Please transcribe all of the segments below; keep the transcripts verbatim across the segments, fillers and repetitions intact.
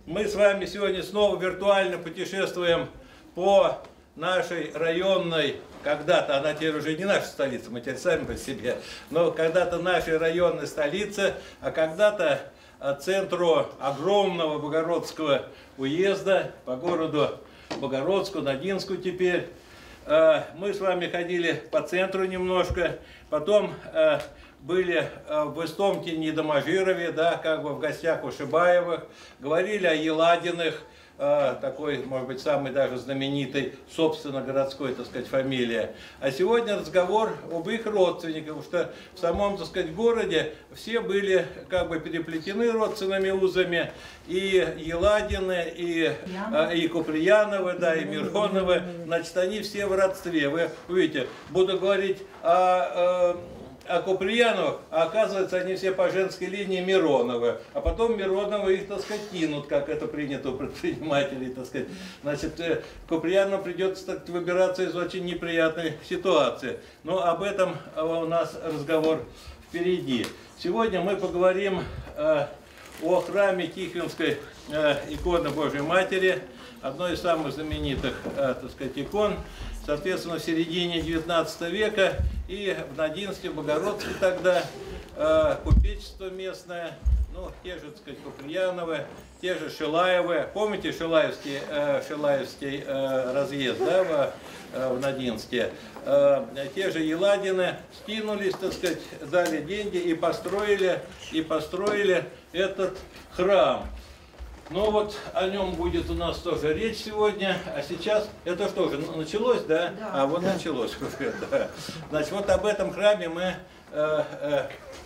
Мы с вами сегодня снова виртуально путешествуем по нашей районной, когда-то, она теперь уже не наша столица, мы теперь сами по себе, но когда-то нашей районной столице, а когда-то центру огромного Богородского уезда, по городу Богородску, Надинску теперь. Мы с вами ходили по центру немножко, потом были в Истомтине и Доможирове, да, как бы в гостях у Шибаевых, говорили о Еладиных, такой, может быть, самый даже знаменитый, собственно, городской, так сказать, фамилия. А сегодня разговор об их родственниках, потому что в самом, так сказать, городе все были как бы переплетены родственными узами, и Еладины, и, и Куприяновы, да, и Мироновы, значит, они все в родстве. Вы увидите, буду говорить о... А Куприяновых, а оказывается, они все по женской линии Мироновы. А потом Мироновы их, так сказать, кинут, как это принято у предпринимателей, так сказать. Значит, Куприянову придется, так сказать, выбираться из очень неприятной ситуации. Но об этом у нас разговор впереди. Сегодня мы поговорим э, о храме Тихвинской э, иконы Божьей Матери, одной из самых знаменитых, э, так сказать, икон. Соответственно, в середине девятнадцатого века и в Надинске, в Богородске тогда э, купечество местное, ну, те же, так сказать, Куприяновы, те же Шилаевы. Помните Шилаевский, э, Шилаевский э, разъезд, да, в, э, в Надинске? Э, те же Еладины скинулись, так сказать, дали деньги и построили, и построили этот храм. Ну вот о нем будет у нас тоже речь сегодня, а сейчас, это что же, началось, да? Да. А вот да. началось уже, да. Значит, вот об этом храме мы э, э,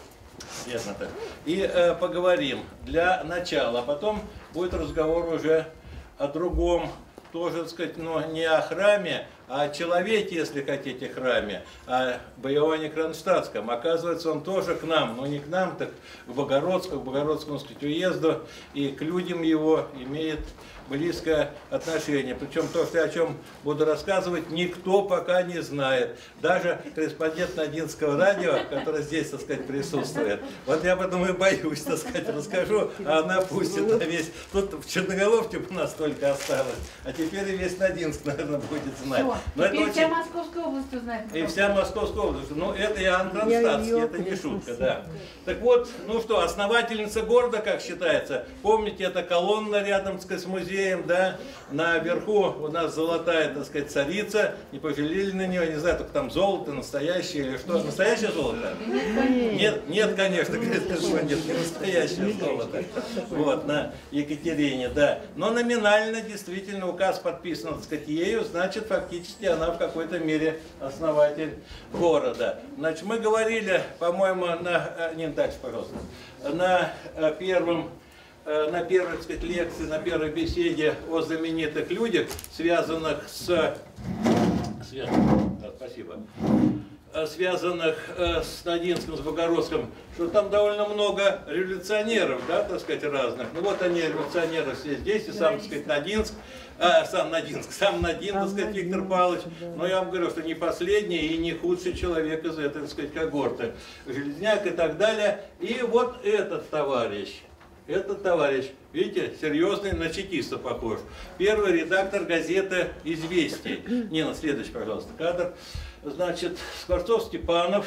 и э, поговорим для начала, а потом будет разговор уже о другом, тоже, так сказать, но не о храме, а о человеке, если хотите, храме, о Иоанне Кронштадтском. Оказывается, он тоже к нам, но не к нам, так к Богородску, к Богородскому, так сказать, уезду, и к людям его имеет близкое отношение. Причем то, что я о чем буду рассказывать, никто пока не знает. Даже корреспондент Надинского радио, который здесь, так сказать, присутствует. Вот я потом и боюсь, так сказать, расскажу, а она пустит на весь... Тут в Черноголовке у нас только осталось, а теперь и весь Надинск, наверное, будет знать. Но теперь это вся очень... Московская область узнает. И вся Московская область. Ну, это Иоанн Кронштадтский, это не шутка, да. Так вот, ну что, основательница города, как считается, помните, это колонна рядом, так сказать, с музеем, да, наверху у нас золотая, так сказать, царица, не пожалели на нее, не знаю, только там золото настоящее или что, настоящее золото? Нет, нет, конечно, говорит, нет, не настоящее золото, вот, на Екатерине, да, но номинально действительно указ подписан, так сказать, ею, значит, фактически она в какой-то мере основатель города. Значит, мы говорили, по-моему, на, не дальше, пожалуйста, на первом на первой, так сказать, лекции, на первой беседе о знаменитых людях, связанных с, связанных, да, спасибо, связанных с Надинском, с Богородском, что там довольно много революционеров, да, так сказать, разных. Ну вот они, революционеры, все здесь, и сам, так сказать, Надинск, а, сам Надинск, сам Надин, так сказать, Виктор Павлович. Но я вам говорю, что не последний и не худший человек из этой, так сказать, когорты. Железняк и так далее. И вот этот товарищ. Этот товарищ, видите, серьезный, на чекиста похож. Первый редактор газеты «Известия». Нина, следующий, пожалуйста, кадр. Значит, Скворцов-Степанов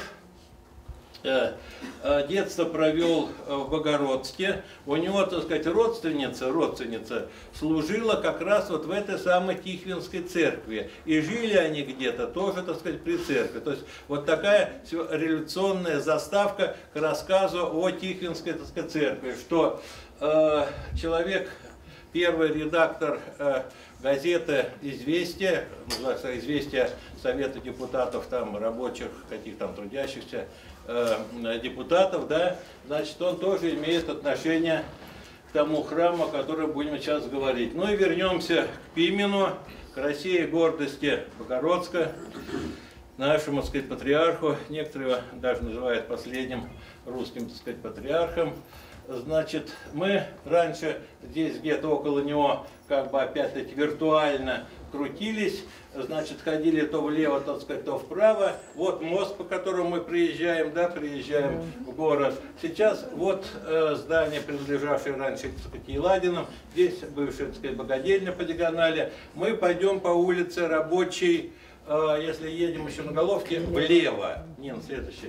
э, э, детство провел в Богородске. У него, так сказать, родственница, родственница служила как раз вот в этой самой Тихвинской церкви. И жили они где-то тоже, так сказать, при церкви. То есть вот такая революционная заставка к рассказу о Тихвинской, так сказать, церкви, что э, человек, первый редактор э, газеты «Известия», называется «Известия Совета депутатов, там, рабочих, каких там трудящихся э, депутатов», да, значит, он тоже имеет отношение к тому храму, о котором будем сейчас говорить. Ну и вернемся к Пимену, к России, гордости Богородска, нашему, так сказать, патриарху, некоторые его даже называют последним русским, так сказать, патриархом. значит, мы раньше здесь где-то около него, как бы опять-таки виртуально крутились, значит, ходили то влево, так сказать, то вправо. Вот мост, по которому мы приезжаем, да, приезжаем в город. Сейчас вот э, здание, принадлежавшее раньше, так сказать, Еладинам. Здесь бывшая, так сказать, богадельня по диагонали. Мы пойдем по улице Рабочей, э, если едем еще на Головке, влево. Не, на следующий.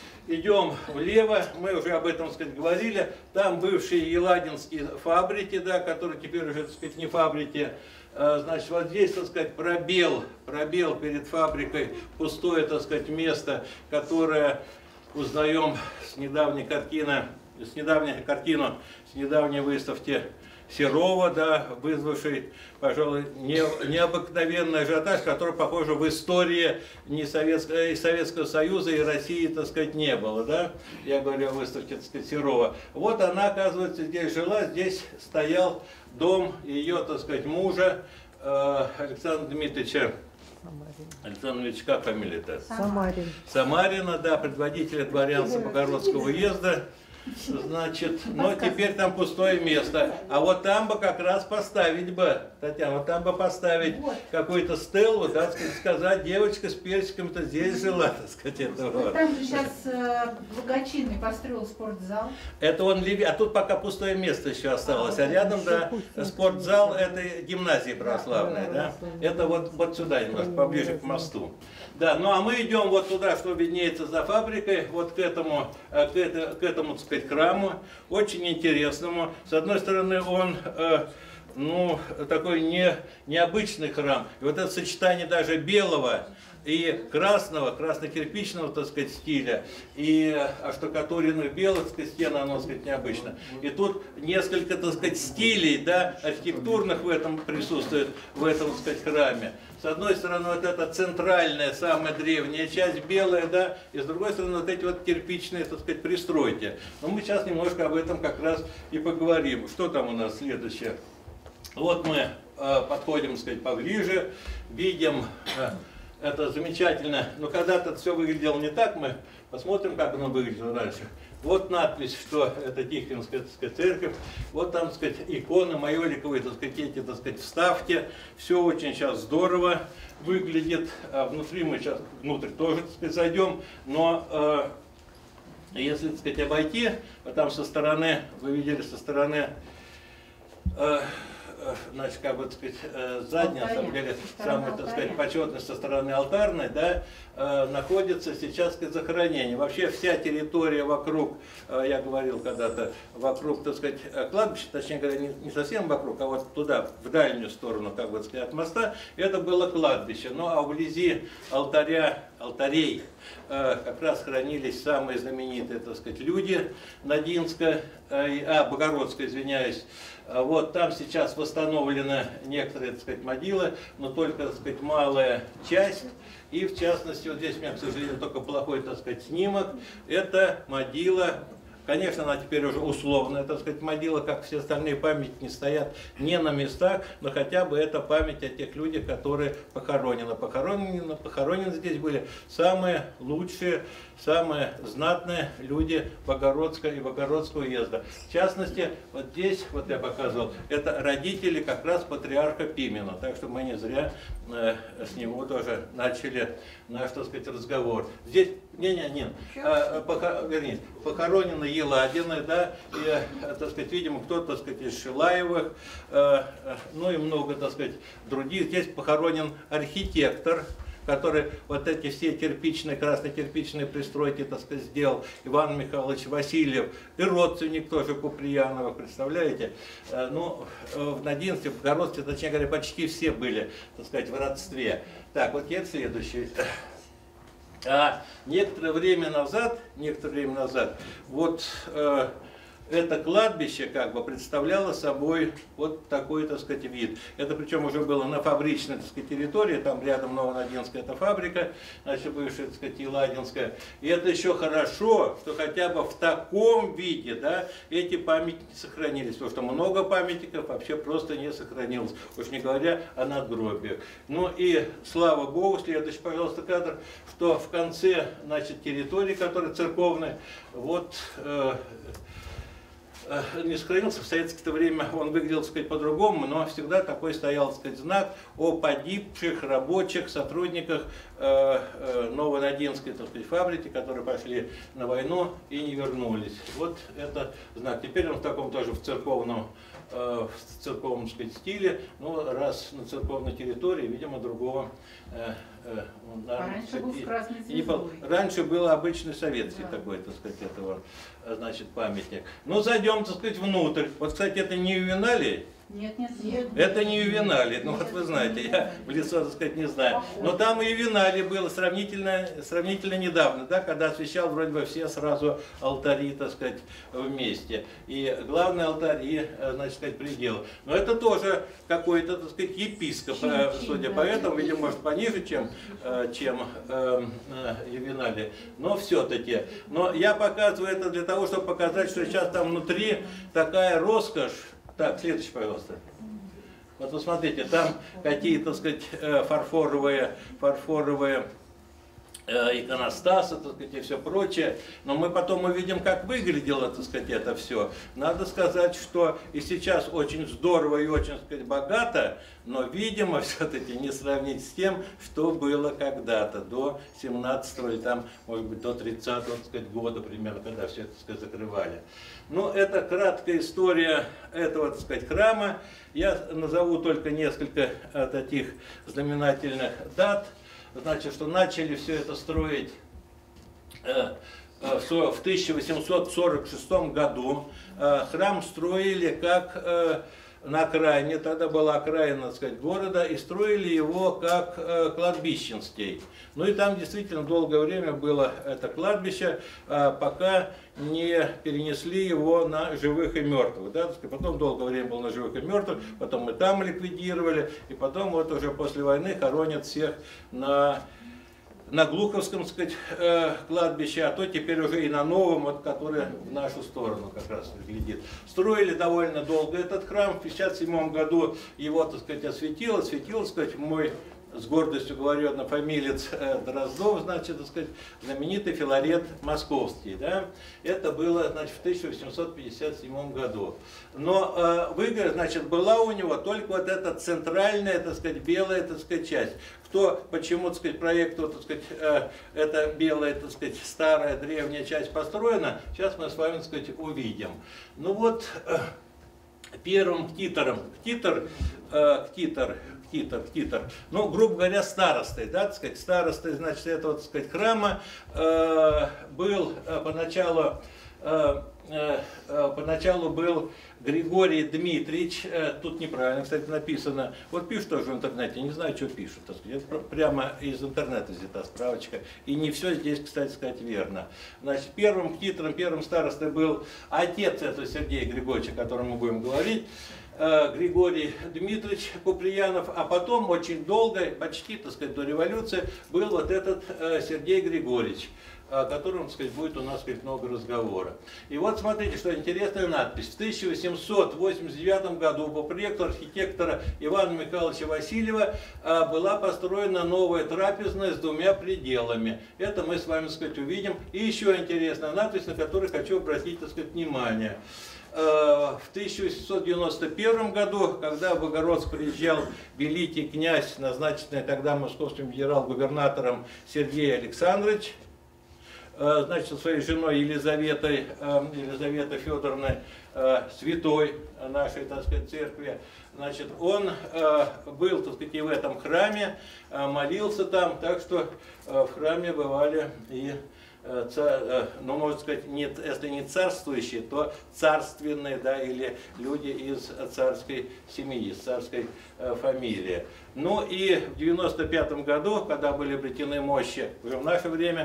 Идем влево, мы уже об этом, так сказать, говорили. Там бывшие еладинские фабрики, да, которые теперь уже, так сказать, не фабрики. Значит, вот здесь, так сказать, пробел, пробел перед фабрикой, пустое, так сказать, место, которое узнаем с недавней картины, с недавней картину, с недавней выставки Серова, да, вызвавший, пожалуй, не, необыкновенный ажиотаж, который, похоже, в истории не Советского, и Советского Союза, и России, так сказать, не было, да, я говорю о выставке, так сказать, Серова. Вот она, оказывается, здесь жила, здесь стоял дом ее, так сказать, мужа, э, Александра Дмитриевича, Александр Ильич, как фамилия-то? Самарин. Самарина, да, предводителя дворянства Богородского уезда. Значит, но теперь там пустое место. А вот там бы как раз поставить бы, Татьяна, вот там бы поставить вот какую-то стелу, да, сказать, девочка с персиком-то здесь жила, так сказать, это вот. Там же сейчас э, благочинный построил спортзал. Это он левее, а тут пока пустое место еще осталось, а, а рядом, да, спортзал, это гимназия православная, да, это вот, вот сюда немножко, поближе к мосту. Да, ну а мы идем вот туда, что виднеется за фабрикой, вот к этому, к, это, к этому, так сказать, храму, очень интересному. С одной стороны, он, э, ну, такой не, необычный храм. И вот это сочетание даже белого и красного, красно-кирпичного, так сказать, стиля, и оштукатуренных белых, так сказать, стен, оно, так сказать, необычно. И тут несколько, так сказать, стилей, да, архитектурных в этом присутствует, в этом, так сказать, храме. С одной стороны, вот эта центральная, самая древняя часть, белая, да, и с другой стороны, вот эти вот кирпичные, так сказать, пристройки. Но мы сейчас немножко об этом как раз и поговорим. Что там у нас следующее? Вот мы э, подходим, так сказать, поближе, видим... Э, Это замечательно, но когда-то все выглядело не так, мы посмотрим, как оно выглядело раньше. Вот надпись, что это Тихвинская, так сказать, церковь, вот там, так сказать, иконы майоликовые, так сказать, эти, так сказать, вставки, все очень сейчас здорово выглядит, а внутри мы сейчас, внутрь тоже, так сказать, зайдем, но э, если, так сказать, обойти, вот там со стороны, вы видели, со стороны... Э, значит, как бы, так сказать, задняя, на самом деле, самая, так сказать, почетность со стороны алтарной, да, находится сейчас, так сказать, захоронение. Вообще вся территория вокруг, я говорил когда-то, вокруг, так сказать, кладбища, точнее говоря, не, не совсем вокруг, а вот туда, в дальнюю сторону, как бы, так сказать, от моста, это было кладбище. Ну, а вблизи алтаря, алтарей как раз хранились самые знаменитые, так сказать, люди Надинска, а, Богородская, извиняюсь. Вот там сейчас восстановлены некоторые, так сказать, могилы, но только, так сказать, малая часть. И в частности, вот здесь у меня, к сожалению, только плохой, так сказать, снимок. Это могила, конечно, она теперь уже условная, так сказать, могила, как все остальные памятники, стоят не на местах, но хотя бы это память о тех людях, которые похоронены. Похоронены, похоронены здесь были самые лучшие, самые знатные люди Богородского и Богородского уезда. В частности, вот здесь, вот я показывал, это родители как раз патриарха Пимена. Так что мы не зря э, с него тоже начали наш, так сказать, разговор. Здесь, не-не-не, э, похо, вернее, похоронены Еладины, да, и, э, так сказать, видимо, кто-то, так сказать, из Шилаевых, э, э, ну и много, так сказать, других. Здесь похоронен архитектор, который вот эти все кирпичные, красно-кирпичные пристройки, так сказать, сделал, Иван Михайлович Васильев, и родственник тоже Куприянова, представляете? Ну, в Надинске, в Богородске, точнее говоря, почти все были, так сказать, в родстве. Так, вот я следующий. А некоторое время назад, некоторое время назад, вот... Э, это кладбище как бы представляло собой вот такой, так сказать, вид. Это причем уже было на фабричной, так сказать, территории, там рядом Новонадинская, это фабрика, значит, бывшая, так сказать, Еладинская. И это еще хорошо, что хотя бы в таком виде, да, эти памятники сохранились, потому что много памятников вообще просто не сохранилось, уж не говоря о надгробиях. Ну и слава Богу, следующий, пожалуйста, кадр, что в конце, значит, территории, которая церковная, вот... Э, не сохранился. В советское время он выглядел, так сказать, по-другому, но всегда такой стоял, так сказать, знак о погибших рабочих сотрудниках э, э, Новонадинской, так сказать, фабрики, которые пошли на войну и не вернулись. Вот это знак. Теперь он в таком тоже в церковном, э, в церковном, так сказать, стиле, но раз на церковной территории, видимо, другого. Э, э, он, а раньше был с красной не был. Раньше был обычный советский, да, такой, так сказать, этого, значит, памятник. Ну, зайдем, так сказать, внутрь. Вот, кстати, это не ювенали. Нет, нет, нет. Это не ювенали, ну вот вы знаете, я в лицо, так сказать, не знаю. Но там и ювенали было сравнительно, сравнительно недавно, да, когда освещал вроде бы все сразу алтари, так сказать, вместе. И главный алтарь, и, значит, сказать, предел. Но это тоже какой-то, так сказать, епископ, судя по этому, видимо, может пониже, чем, чем э, ювенали. Но все-таки. Но я показываю это для того, чтобы показать, что сейчас там внутри такая роскошь. Так, следующий, пожалуйста. Вот вы смотрите, там какие-то, так сказать, фарфоровые, фарфоровые иконостасы, так сказать, и все прочее. Но мы потом увидим, как выглядело, так сказать, это все. Надо сказать, что и сейчас очень здорово и очень, так сказать, богато, но, видимо, все-таки не сравнить с тем, что было когда-то, до семнадцатого или там, может быть, до тридцатого, так сказать, года примерно, когда все это, так сказать, закрывали. Ну, это краткая история этого, так сказать, храма. Я назову только несколько а, таких знаменательных дат. Значит, что начали все это строить э, э, в тысяча восемьсот сорок шестом году. Э, храм строили как э, на окраине, тогда была окраина, так сказать, города, и строили его как э, кладбищенский. Ну и там действительно долгое время было это кладбище, э, пока не перенесли его на живых и мертвых. Да? Потом долгое время был на живых и мертвых, потом мы там ликвидировали, и потом вот уже после войны хоронят всех на, на Глуховском, так сказать, э, кладбище, а то теперь уже и на новом, вот, который в нашу сторону как раз глядит. Строили довольно долго этот храм. В пятьдесят седьмом году его, так сказать, осветил, осветил, так сказать, мой, с гордостью говорю, однофамилец Дроздов, значит, так сказать, знаменитый Филарет Московский. Да? Это было, значит, в тысяча восемьсот пятьдесят седьмом году. Но э, выгород, значит, была у него только вот эта центральная, так сказать, белая, так сказать, часть. Кто, почему, так сказать, проекту, так сказать, э, эта белая, так сказать, старая, древняя часть построена, сейчас мы с вами, так сказать, увидим. Ну вот, э, первым ктитором, ктитор, э, ктитор, ктитор, ктитор, ну, грубо говоря, старостой, да, так сказать, старостой, значит, этого, так сказать, храма э, был э, поначалу, э, э, поначалу был Григорий Дмитриевич, э, тут неправильно, кстати, написано, вот пишут тоже в интернете, не знаю, что пишут, так сказать, это прямо из интернета взята справочка, и не все здесь, кстати сказать, верно. Значит, первым ктитором, первым старостой был отец этого Сергея Григорьевича, о котором мы будем говорить, Григорий Дмитриевич Куприянов, а потом очень долго, почти, так сказать, до революции, был вот этот Сергей Григорьевич, о котором, так сказать, будет у нас, сказать, много разговора. И вот смотрите, что интересная надпись. В тысяча восемьсот восемьдесят девятом году по проекту архитектора Ивана Михайловича Васильева была построена новая трапезная с двумя пределами. Это мы с вами, так сказать, увидим. И еще интересная надпись, на которую хочу обратить, так сказать, внимание. В тысяча восемьсот девяносто первом году, когда в Богородск приезжал великий князь, назначенный тогда московским генерал-губернатором Сергей Александрович, значит, со своей женой Елизаветой, Елизаветой Федоровной, святой нашей, так сказать, церкви, значит, он был, так сказать, и в этом храме, молился там, так что в храме бывали и, ну, можно сказать, не, если не царствующие, то царственные, да, или люди из царской семьи, из царской фамилии. Ну и в девяносто пятом году, когда были обретены мощи, уже в наше время,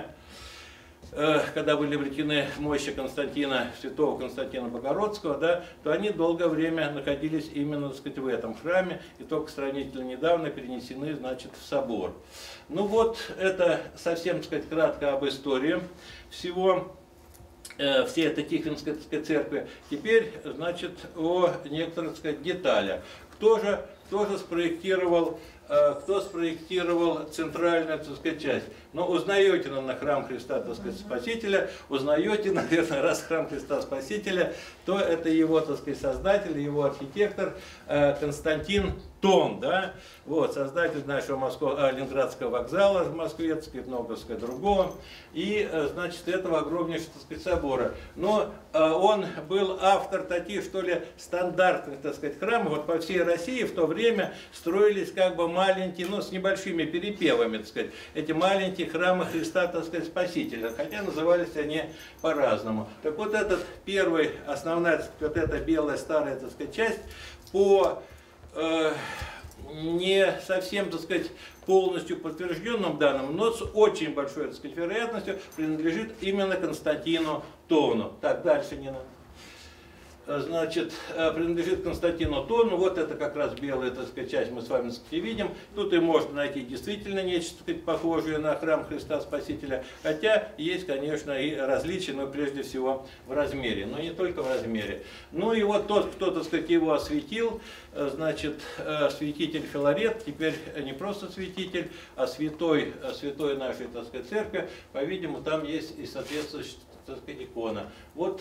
когда были обретены мощи Константина, святого Константина Богородского, да, то они долгое время находились именно, так сказать, в этом храме, и только сравнительно недавно перенесены, значит, в собор. Ну вот, это совсем, так сказать, кратко об истории всего, э, всей этой Тихвинской, так сказать, церкви. Теперь, значит, о некоторых, так сказать, деталях. Кто же, кто же спроектировал кто спроектировал центральную, так сказать, часть. Но узнаете, наверное, храм Христа, так сказать, Спасителя, узнаете, наверное, раз храм Христа Спасителя, то это его, так сказать, создатель, его архитектор Константин Тон, да, вот, создатель нашего Москва, Ленинградского вокзала в Москве, так сказать, много, так сказать, другого, и, значит, этого огромнейшего, так сказать, собора. Но он был автор таких, что ли, стандартных, так сказать, храмов. Вот по всей России в то время строились как бы маленькие, ну, с небольшими перепевами, так сказать, эти маленькие храмы Христа, так сказать, Спасителя, хотя назывались они по-разному. Так вот, этот первый, основная, вот эта белая старая, так сказать, часть, по э, не совсем, так сказать, полностью подтвержденным данным, но с очень большой, так сказать, вероятностью принадлежит именно Константину Тону. Так, дальше не надо. Значит, принадлежит Константину Тону. Вот это как раз белая, так сказать, часть мы с вами, так сказать, видим. Тут и можно найти действительно нечто, так сказать, похожее на храм Христа Спасителя. Хотя есть, конечно, и различия, но прежде всего в размере. Но не только в размере. Ну и вот тот, кто, так сказать, его осветил, значит, святитель Филарет, теперь не просто святитель, а святой, святой нашей, так сказать, церкви. По-видимому, там есть и соответствующая, так сказать, икона. Вот,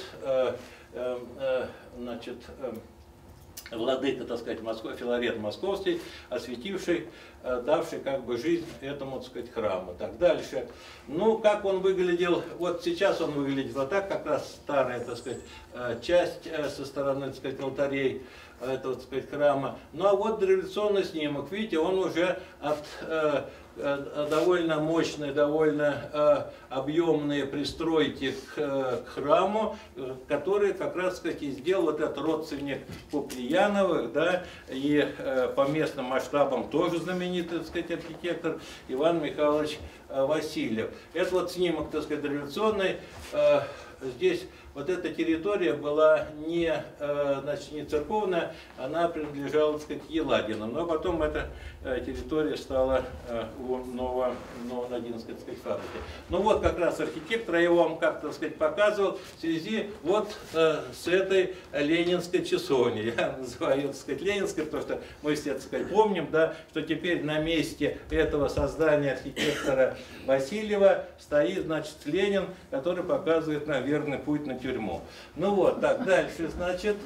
значит, владыка, так сказать, Москва, Филарет Московский, осветивший, давший как бы жизнь этому, так сказать, храму. Так, дальше. Ну, как он выглядел, вот сейчас он выглядит вот так, как раз старая, так сказать, часть со стороны, так сказать, алтарей этого, так сказать, храма. Ну, а вот дореволюционный снимок, видите, он уже от довольно мощные, довольно э, объемные пристройки к, э, к храму, э, которые как раз, так сказать, сделал вот этот родственник Куприяновых, да, и э, по местным масштабам тоже знаменитый, так сказать, архитектор Иван Михайлович э, Васильев. Это вот снимок, так сказать, дореволюционный. Э, здесь вот эта территория была не, э, значит, не церковная, она принадлежала, так сказать, Еладинам. Но потом эта э, территория стала э, у Ново, Новонадинской, так сказать, фабрики. Ну вот как раз архитектор, я его вам как-то, так сказать, показывал в связи вот э, с этой ленинской часовней. Я называю ее, так сказать, ленинской, потому что мы все, так сказать, помним, да, что теперь на месте этого создания архитектора Васильева стоит, значит, Ленин, который показывает нам верный путь на тюрьму. Ну вот, так, дальше, значит,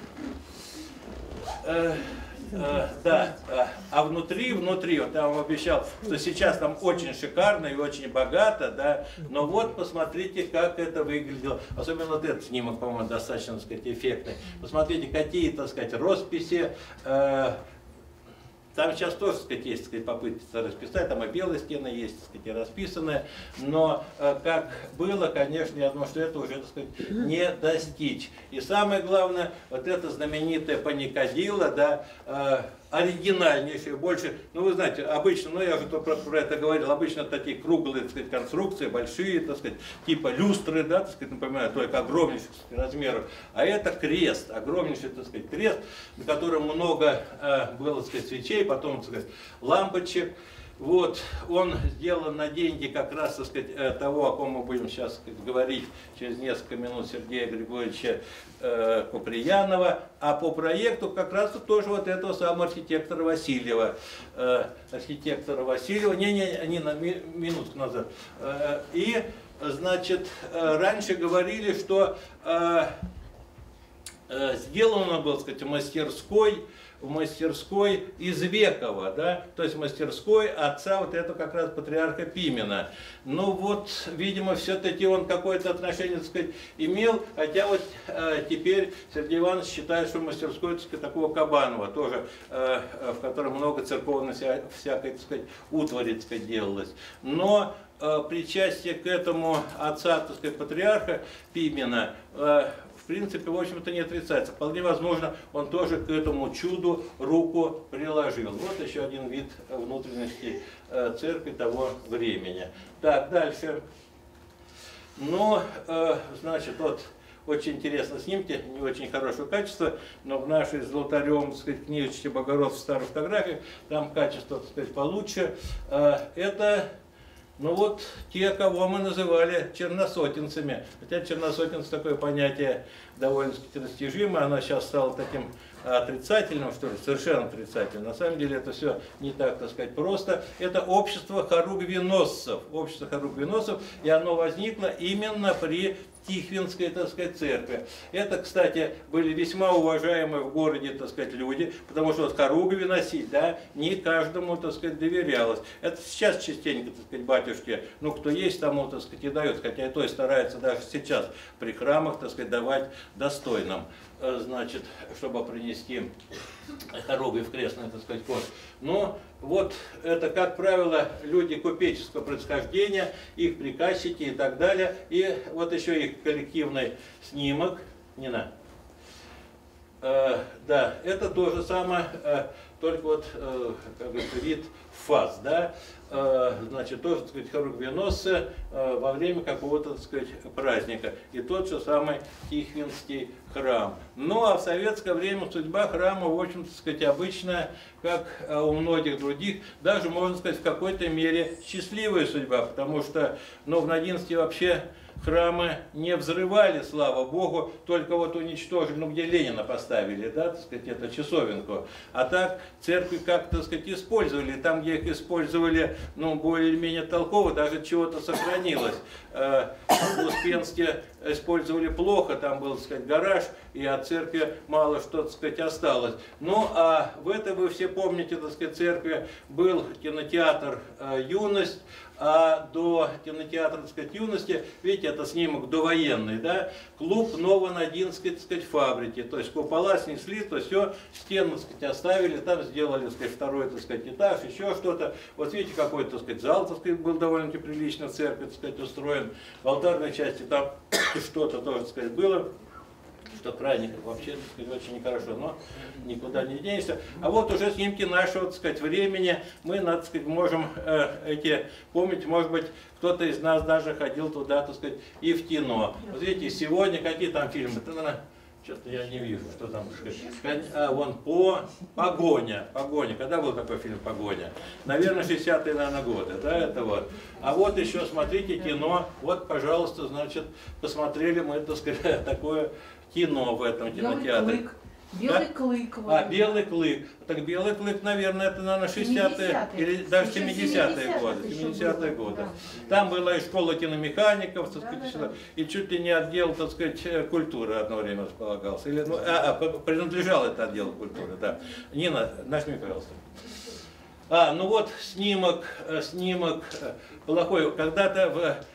э, э, да, э, а внутри, внутри, вот я вам обещал, что сейчас там очень шикарно и очень богато, да, но вот посмотрите, как это выглядело, особенно вот этот снимок, по-моему, достаточно, так сказать, эффектный. Посмотрите, какие, так сказать, росписи. э, Там сейчас тоже, так сказать, есть, так сказать, попытки расписать, там и белые стены есть, так сказать, и расписанные, но э, как было, конечно, я думаю, что это уже, так сказать, не достичь. И самое главное, вот это знаменитое паникадило, да, э, оригинальнейшее, больше, ну вы знаете, обычно, ну я уже про, про это говорил, обычно такие круглые, так сказать, конструкции, большие, так сказать, типа люстры, да, так сказать, напоминаю, только огромнейших размеров, а это крест, огромнейший, так сказать, крест, на котором много э, было, так сказать, свечей, потом, так сказать, лампочек. Вот, он сделан на деньги как раз, так сказать, того, о ком мы будем сейчас, так сказать, говорить через несколько минут, Сергея Григорьевича э, Куприянова, а по проекту как раз тоже вот этого самого архитектора Васильева. Э, архитектора Васильева, не-не, не на ми, минутку назад. Э, и, значит, э, раньше говорили, что э, э, сделано он был, так сказать, в мастерской, в мастерской из Векова, да, то есть мастерской отца вот этого как раз патриарха Пимена. Ну вот, видимо, все-таки он какое-то отношение, так сказать, имел, хотя вот э, теперь Сергей Иванович считает, что мастерской, так сказать, такого Кабанова, тоже, э, в котором много церковной вся, всякой, так сказать, утвари, так сказать, делалось. Но э, причастие к этому отца, так сказать, патриарха Пимена, э, в принципе, в общем-то, не отрицается. Вполне возможно, он тоже к этому чуду руку приложил. Вот еще один вид внутренности э, церкви того времени. Так, дальше. Ну, э, значит, вот очень интересно снимки, не очень хорошего качества, но в нашей Золотаревом, так сказать, книжечке Богородцев в старых фотографиях, там качество, так сказать, получше. Э, это... Ну вот те, кого мы называли черносотенцами. Хотя черносотенцы такое понятие довольно-таки растяжимое, оно сейчас стало таким отрицательным, что ли, совершенно отрицательным. На самом деле это все не так, так сказать, просто. Это общество хоругвеносцев. Общество хоругвеносцев, и оно возникло именно при Тихвинской, так сказать, церкви. Это, кстати, были весьма уважаемые в городе, так сказать, люди, потому что вот хоругви носить, да, не каждому, так сказать, доверялось. Это сейчас частенько, так сказать, батюшки, ну, кто есть, тому, так сказать, и дает, хотя и то и старается даже сейчас при храмах, так сказать, давать достойным, значит, чтобы принести хоругви в крестный, так сказать, ход. Но вот это, как правило, люди купеческого происхождения, их приказчики и так далее. И вот еще их коллективный снимок. Нина. Э, да, это то же самое, э, только вот, э, как говорится, вид фаз, да. Э, значит, тоже, так сказать, хоругвеносцы э, во время какого-то, так сказать, праздника. И тот же самый Тихвинский храм. Ну, а в советское время судьба храма, в общем, так сказать, обычная, как у многих других, даже, можно сказать, в какой-то мере счастливая судьба, потому что, ну, в Ногинске вообще храмы не взрывали, слава Богу, только вот уничтожили, ну, где Ленина поставили, да, так сказать, это часовенку. А так церкви как-то, так сказать, использовали, там, где их использовали, ну, более-менее толково, даже чего-то сохранилось. В Успенске использовали плохо, там был, так сказать, гараж, и от церкви мало что, так сказать, осталось. Ну, а в этой, вы все помните, так сказать, церкви был кинотеатр «Юность», а до кинотеатра, так сказать, «Юности», видите, это снимок довоенный, да, клуб Новоногинской, так сказать, фабрики, то есть купола снесли, то все, стены, так сказать, оставили, там сделали, так сказать, второй, так сказать, этаж, еще что-то. Вот видите, какой-то, так сказать, зал, так сказать, был довольно-таки прилично в церкви, так сказать, устроен. В алтарной части там что-то тоже, так сказать, было, что крайне вообще, так сказать, очень нехорошо, но никуда не денешься. А вот уже снимки нашего, так сказать, времени, мы, надо сказать, можем э, эти помнить, может быть, кто-то из нас даже ходил туда, так сказать, и в кино. Вот видите, сегодня какие там фильмы? Это, наверное, что-то я не вижу, что там. А, вон по «Погоня». «Погоня». Когда был такой фильм «Погоня»? Наверное, шестидесятые, наверное, годы. Да, это вот. А вот еще, смотрите, кино. Вот, пожалуйста, значит, посмотрели мы, так сказать, такое кино в этом кинотеатре. Белый да? клык. А, белый клык. Так белый клык, наверное, это, наверное, шестидесятые или даже семидесятые годы. семидесятые годы. Да. Там была и школа киномехаников, так сказать, да, да, да. И чуть ли не отдел, так сказать, культуры одно время располагался. Или, ну, а, а, принадлежал это отделу культуры, да. Нина, нажми, пожалуйста. А, ну вот снимок, снимок плохой. Когда-то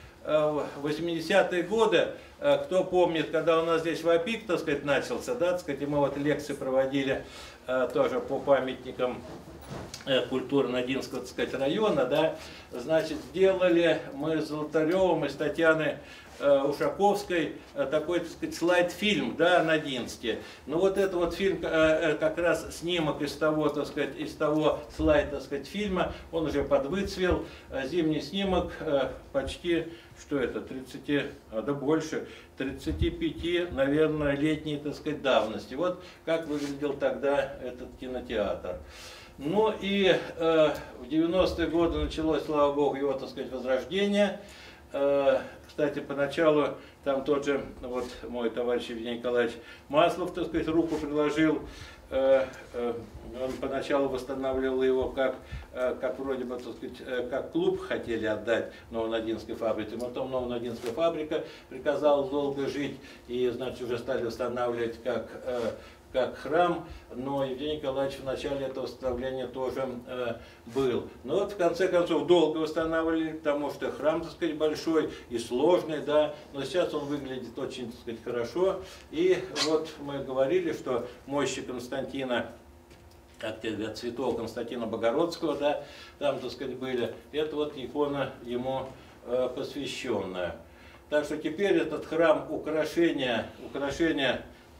в восьмидесятые годы, кто помнит, когда у нас здесь ВАПИК, так сказать, начался, да, так сказать, и мы вот лекции проводили тоже по памятникам культуры Ногинского, так сказать, района, да, значит, сделали мы с Золотаревым и с Татьяной Ушаковской такой, так сказать, слайд-фильм, да, о Ногинске. Ну вот это вот фильм, как раз снимок из того, так сказать, из того слайда, так сказать, фильма, он уже подвыцвел, зимний снимок, почти, что это, тридцать, а да больше, тридцать пять, наверное, летней, так сказать, давности. Вот как выглядел тогда этот кинотеатр. Ну и э, в девяностые годы началось, слава богу, его, так сказать, возрождение. Э, кстати, поначалу там тот же, вот мой товарищ Евгений Николаевич Маслов, так сказать, руку приложил. Э, э, он поначалу восстанавливал его как, э, как вроде бы, так сказать, э, как клуб хотели отдать Новоногинской фабрике. Потом Новоногинская фабрика приказала долго жить, и, значит, уже стали восстанавливать как э, как храм, но Евгений Николаевич в начале этого восстановления тоже э, был. Но вот в конце концов долго восстанавливали, потому что храм, так сказать, большой и сложный, да, но сейчас он выглядит очень, так сказать, хорошо. И вот мы говорили, что мощи Константина, как те говорят, святого Константина Богородского, да, там, так сказать, были, это вот икона ему э, посвященная. Так что теперь этот храм украшения, украшения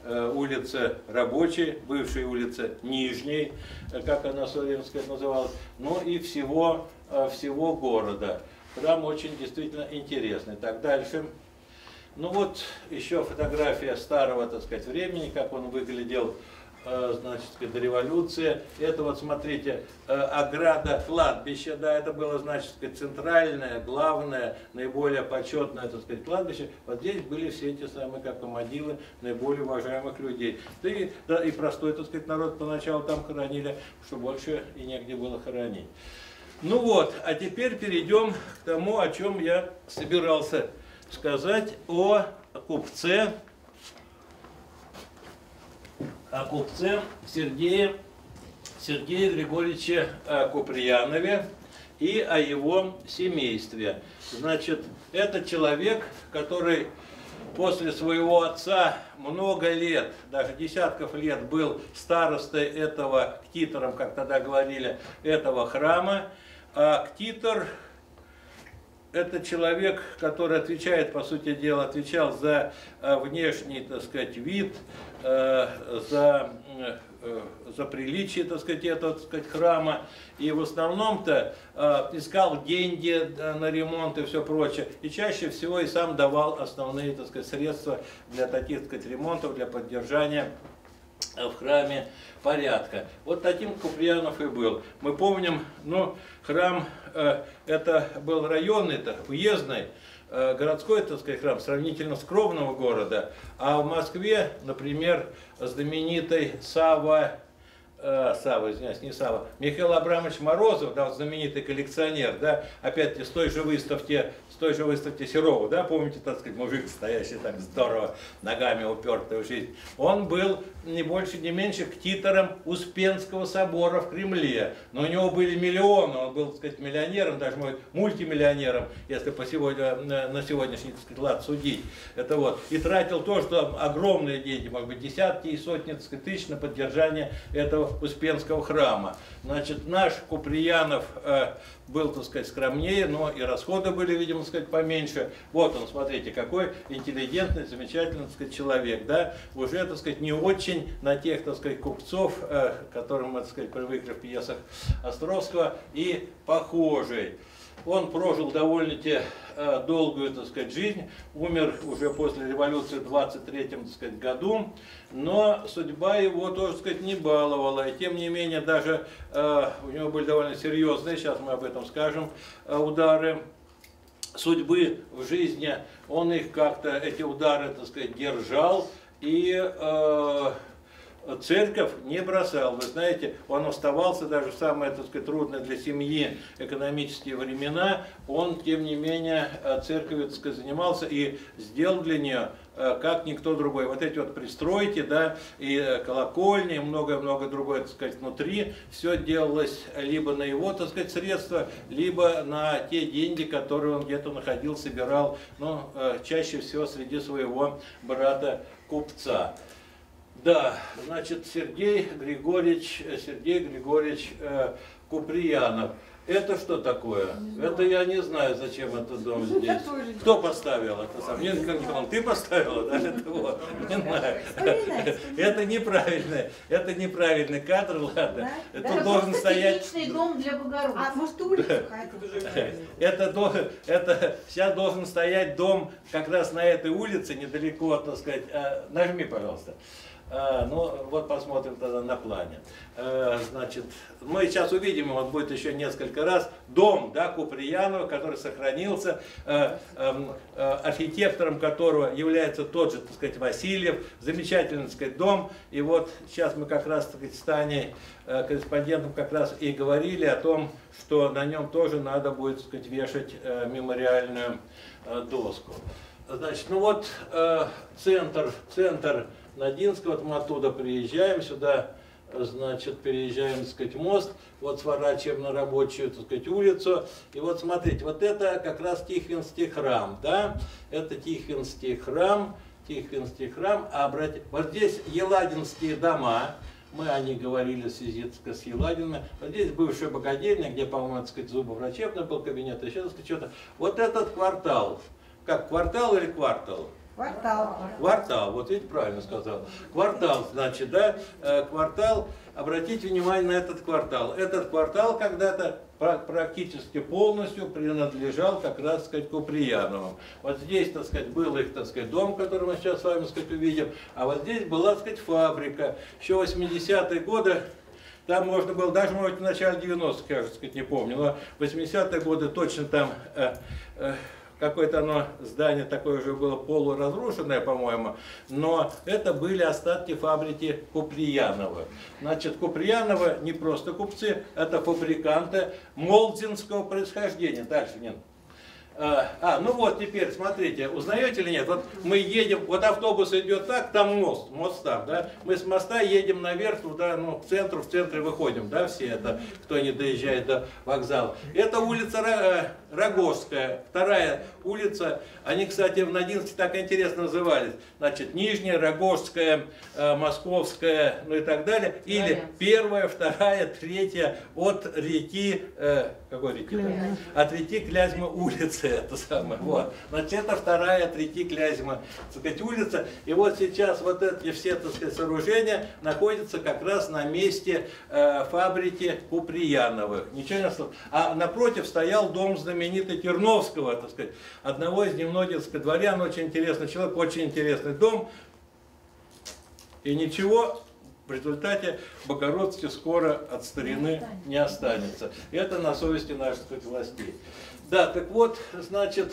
улицы Рабочей, бывшей улицы Нижней, как она в свое время, сказать, называлась, ну и всего, всего города. Храм очень действительно интересный. Так, дальше. Ну вот еще фотография старого, так сказать, времени, как он выглядел значит, до революции. Это вот, смотрите, ограда кладбища, да, это было, значит, центральное, главное, наиболее почетное, так сказать, кладбище. Вот здесь были все эти самые, как бы, могилы наиболее уважаемых людей. Да и, да, и простой, так сказать, народ поначалу там хоронили, что больше и негде было хоронить. Ну вот, а теперь перейдем к тому, о чем я собирался сказать, о купце, о купце Сергее, Сергее Григорьевиче Куприянове и о его семействе. Значит, это человек, который после своего отца много лет, даже десятков лет, был старостой этого, ктитором, как тогда говорили, этого храма. А ктитор – это человек, который отвечает, по сути дела, отвечал за внешний, так сказать, вид, за, за приличие, так сказать, этого, так сказать, храма. И в основном-то искал деньги на ремонт и все прочее. И чаще всего и сам давал основные, так сказать, средства для таких, так сказать, ремонтов, для поддержания в храме порядка. Вот таким Куприянов и был. Мы помним, ну, храм, э, это был районный, это уездный, э, городской, так сказать, храм, сравнительно скромного города. А в Москве, например, знаменитый Савва, э, Савва, извиняюсь, не Савва, Михаил Абрамович Морозов, да, вот знаменитый коллекционер, да, опять-таки с той же выставки, с той же выставки Серова, да, помните, так сказать, мужик, стоящий так здорово, ногами упертый в жизнь. Он был не больше, не меньше ктитором Успенского собора в Кремле. Но у него были миллионы, он был, так сказать, миллионером, даже может, мультимиллионером, если по сегодня, на сегодняшний, так сказать, лад судить. Это вот. И тратил то, что огромные деньги, может быть, десятки и сотни, так сказать, тысяч на поддержание этого Успенского храма. Значит, наш Куприянов э, был, так сказать, скромнее, но и расходы были, видимо, так сказать, поменьше. Вот он, смотрите, какой интеллигентный, замечательный, так сказать, человек, да, уже, так сказать, не очень на тех, так сказать, купцов, э, к которым мы, так сказать, привыкли в пьесах Островского, и похожий. Он прожил довольно-таки э, долгую, так сказать, жизнь, умер уже после революции в двадцать третьем, так сказать, году, но судьба его тоже, так сказать, не баловала, и тем не менее даже э, у него были довольно серьезные, сейчас мы об этом скажем, э, удары судьбы в жизни. Он их как-то, эти удары, так сказать, держал, и э, церковь не бросал. Вы знаете, он оставался даже в самые, так сказать, трудные для семьи экономические времена. Он, тем не менее, церковью, так сказать, занимался и сделал для нее как никто другой. Вот эти вот пристройки, да, и колокольни, и многое-многое другое, так сказать, внутри, все делалось либо на его, так сказать, средства, либо на те деньги, которые он где-то находил, собирал, ну, чаще всего среди своего брата-купца. Да, значит, Сергей Григорьевич, Сергей Григорьевич э, Куприянов. Это что такое? Это я не знаю, зачем этот дом здесь. Кто поставил это сам? Мне Николаевна, ты поставила, да? Это вот. Не знаю. Это неправильный, это неправильный кадр, ладно. Это должен стоять. Типичный дом для Богородицы. А может улица какая-то? Это, это сейчас должен стоять дом как раз на этой улице, недалеко, так сказать. Нажми, пожалуйста. А, ну, вот посмотрим тогда на плане. А, значит, мы сейчас увидим, он будет еще несколько раз, дом, да, Куприянова, который сохранился, а, а, а, архитектором которого является тот же, так сказать, Васильев, замечательный, так сказать, дом. И вот сейчас мы как раз, так сказать, с Таней, корреспондентом, как раз и говорили о том, что на нем тоже надо будет, так сказать, вешать мемориальную доску. Значит, ну вот центр, центр Надинского, вот мы оттуда приезжаем сюда, значит, переезжаем, так сказать, мост, вот сворачиваем на рабочую, так сказать, улицу, и вот смотрите, вот это как раз Тихвинский храм, да, это Тихвинский храм, Тихвинский храм, а обратите, вот здесь еладинские дома, мы о них говорили в связи, так сказать, с Еладинами, вот здесь бывшая богадельня, где, по-моему, так сказать, зубоврачебный был кабинет, еще, так сказать, что-то, вот этот квартал, как квартал или квартал? Квартал. Квартал, вот видите, правильно сказал. Квартал, значит, да, квартал, обратите внимание на этот квартал. Этот квартал когда-то практически полностью принадлежал как раз, так сказать, Куприяновым. Вот здесь, так сказать, был их, так сказать, дом, который мы сейчас с вами, так сказать, увидим, а вот здесь была, так сказать, фабрика. Еще восьмидесятые годы, там можно было, даже, может быть, в начале девяностых, я, так сказать, не помню, но восьмидесятые годы точно там... Э, э, какое-то оно здание такое уже было полуразрушенное, по-моему, но это были остатки фабрики Куприянова. Значит, Куприянова не просто купцы, это фабриканты молдзинского происхождения. Дальше, нет. А, ну вот теперь, смотрите, узнаете или нет? Вот мы едем, вот автобус идет так, там мост, мост там, да? Мы с моста едем наверх, туда, ну, к центру, в центре выходим, да, все это, кто не доезжает до вокзала. Это улица Рогожская, вторая улица, они, кстати, в Надинске так интересно назывались, значит, Нижняя, Рогожская, Московская, ну и так далее, или первая, вторая, третья от реки, э, какой реки? От реки Клязьма улицы. Это самое, вот. Значит, это вторая от реки Клязьма, так сказать, улица. И вот сейчас вот эти все, так сказать, сооружения находятся как раз на месте э, фабрики Куприяновых. Ничего не осталось. А напротив стоял дом знаменитый Терновского, так сказать, одного из немногих, так сказать, дворян, очень интересный человек, очень интересный дом. И ничего в результате в Богородске скоро от старины не останется. Это на совести наших, так сказать, властей. Да, так вот, значит,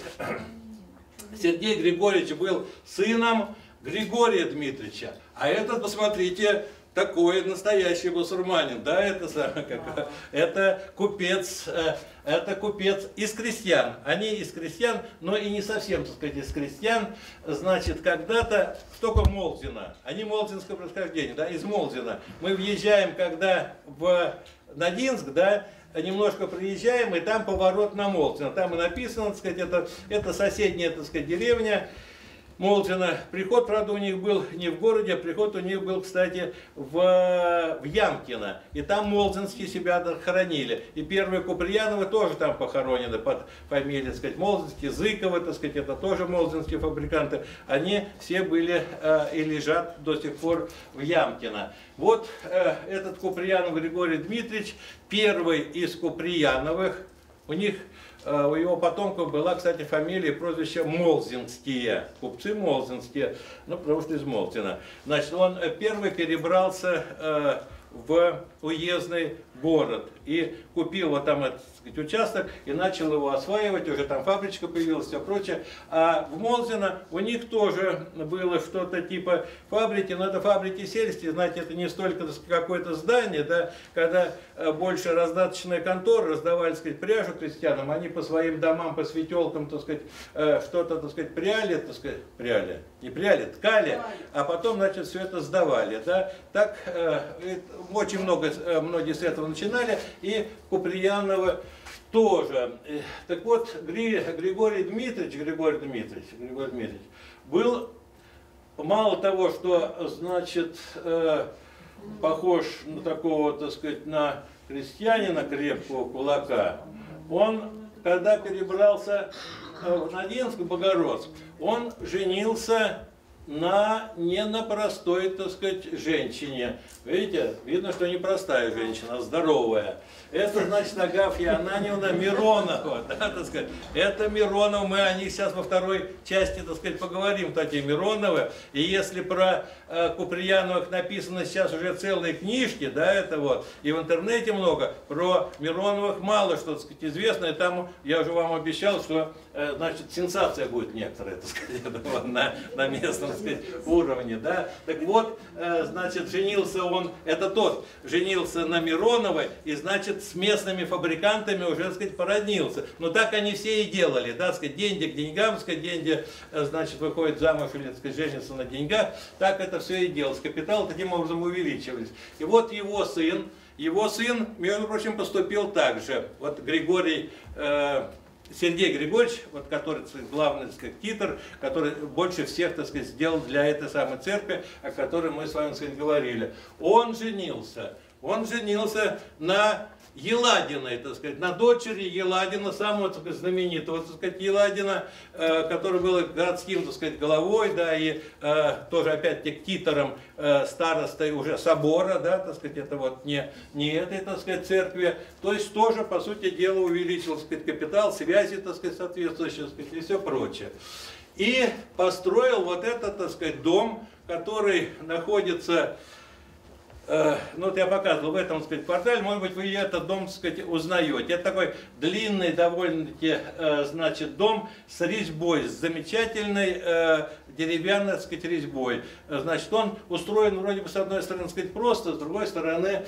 Сергей Григорьевич был сыном Григория Дмитриевича. А этот, посмотрите, такой настоящий басурманин, да, это, как, это купец, это купец из крестьян. Они из крестьян, но и не совсем, так сказать, из крестьян. Значит, когда-то, только Молдзина, они молдзинского происхождения, да, из Молдзина. Мы въезжаем, когда в Надинск, да, немножко приезжаем, и там поворот на Молдзино. Там и написано, так сказать, это, это соседняя, так сказать, деревня Молдзино. Приход, правда, у них был не в городе, а приход у них был, кстати, в, в Ямкино. И там молдзинские себя хоронили. И первые Куприяновы тоже там похоронены под фамилией, так сказать, молдзинские, Зыковы, так сказать, это тоже молдзинские фабриканты. Они все были э, и лежат до сих пор в Ямкино. Вот э, этот Куприянов Григорий Дмитриевич, первый из Куприяновых. У них, у его потомков была, кстати, фамилия и прозвище Молдзинские, купцы Молдзинские, ну, потому что из Молдзина. Значит, он первый перебрался э, в уездный город и купил вот там этот, так сказать, участок и начал его осваивать, уже там фабричка появилась, все прочее. А в Молдзино у них тоже было что-то типа фабрики, но это фабрики сельские, знаете, это не столько какое-то здание, да, когда больше раздаточная контора, раздавали, так сказать, пряжу крестьянам, они по своим домам, по светелкам, так сказать, что-то, так сказать, пряли, так сказать, пряли, не пряли, ткали, а потом, значит, все это сдавали, да. Так очень много, многие с этого начинали, и Куприянова тоже. Так вот, Григорий Дмитриевич, Григорий Дмитриевич, Григорий Дмитриевич был мало того, что, значит, похож на такого, так сказать, на крестьянина крепкого кулака, он, когда перебрался в Надинск, в Богородск, он женился на, не на простой, так сказать, женщине. Видите, видно, что не простая женщина, а здоровая. Это, значит, Агафья Ананьевна Миронова, да, так сказать. Это Миронов, мы о них сейчас во второй части, так сказать, поговорим, такие Мироновы. И если про э, Куприяновых написано сейчас уже целые книжки, да, это вот, и в интернете много, про Мироновых мало что, так сказать, известно, и там я уже вам обещал, что, э, значит, сенсация будет некоторая, так сказать, на, на местном, так сказать, уровне, да. Так вот, э, значит, женился он, это тот, женился на Мироновой, и, значит, с местными фабрикантами уже, так сказать, породнился. Но так они все и делали, да, так сказать, деньги к деньгам, так сказать, деньги, значит, выходит замуж или, так сказать, женится на деньгах, так это все и делалось. Капитал таким образом увеличивались. И вот его сын, его сын, между прочим, поступил так же. Вот Григорий, э, Сергей Григорьевич, вот, который, так сказать, главный, так сказать, титр, который больше всех, так сказать, сделал для этой самой церкви, о которой мы с вами, так сказать, говорили. Он женился, он женился на Еладиной, так сказать, на дочери Еладина, самого, так сказать, знаменитого, так сказать, Еладина, э, который был городским, так сказать, головой, да, и э, тоже опять-таки титором э, старостой уже собора, да, так сказать, это вот не, не этой, так сказать, церкви, то есть тоже, по сути дела, увеличил, так сказать, капитал, связи, так сказать, соответствующие, так сказать, и все прочее. И построил вот этот, так сказать, дом, который находится... Ну, вот я показывал в этом, так сказать, квартале, может быть, вы этот дом, так сказать, узнаете. Это такой длинный довольно-таки, значит, дом с резьбой, с замечательной деревянной, так сказать, резьбой. Значит, он устроен вроде бы с одной стороны, так сказать, просто, с другой стороны,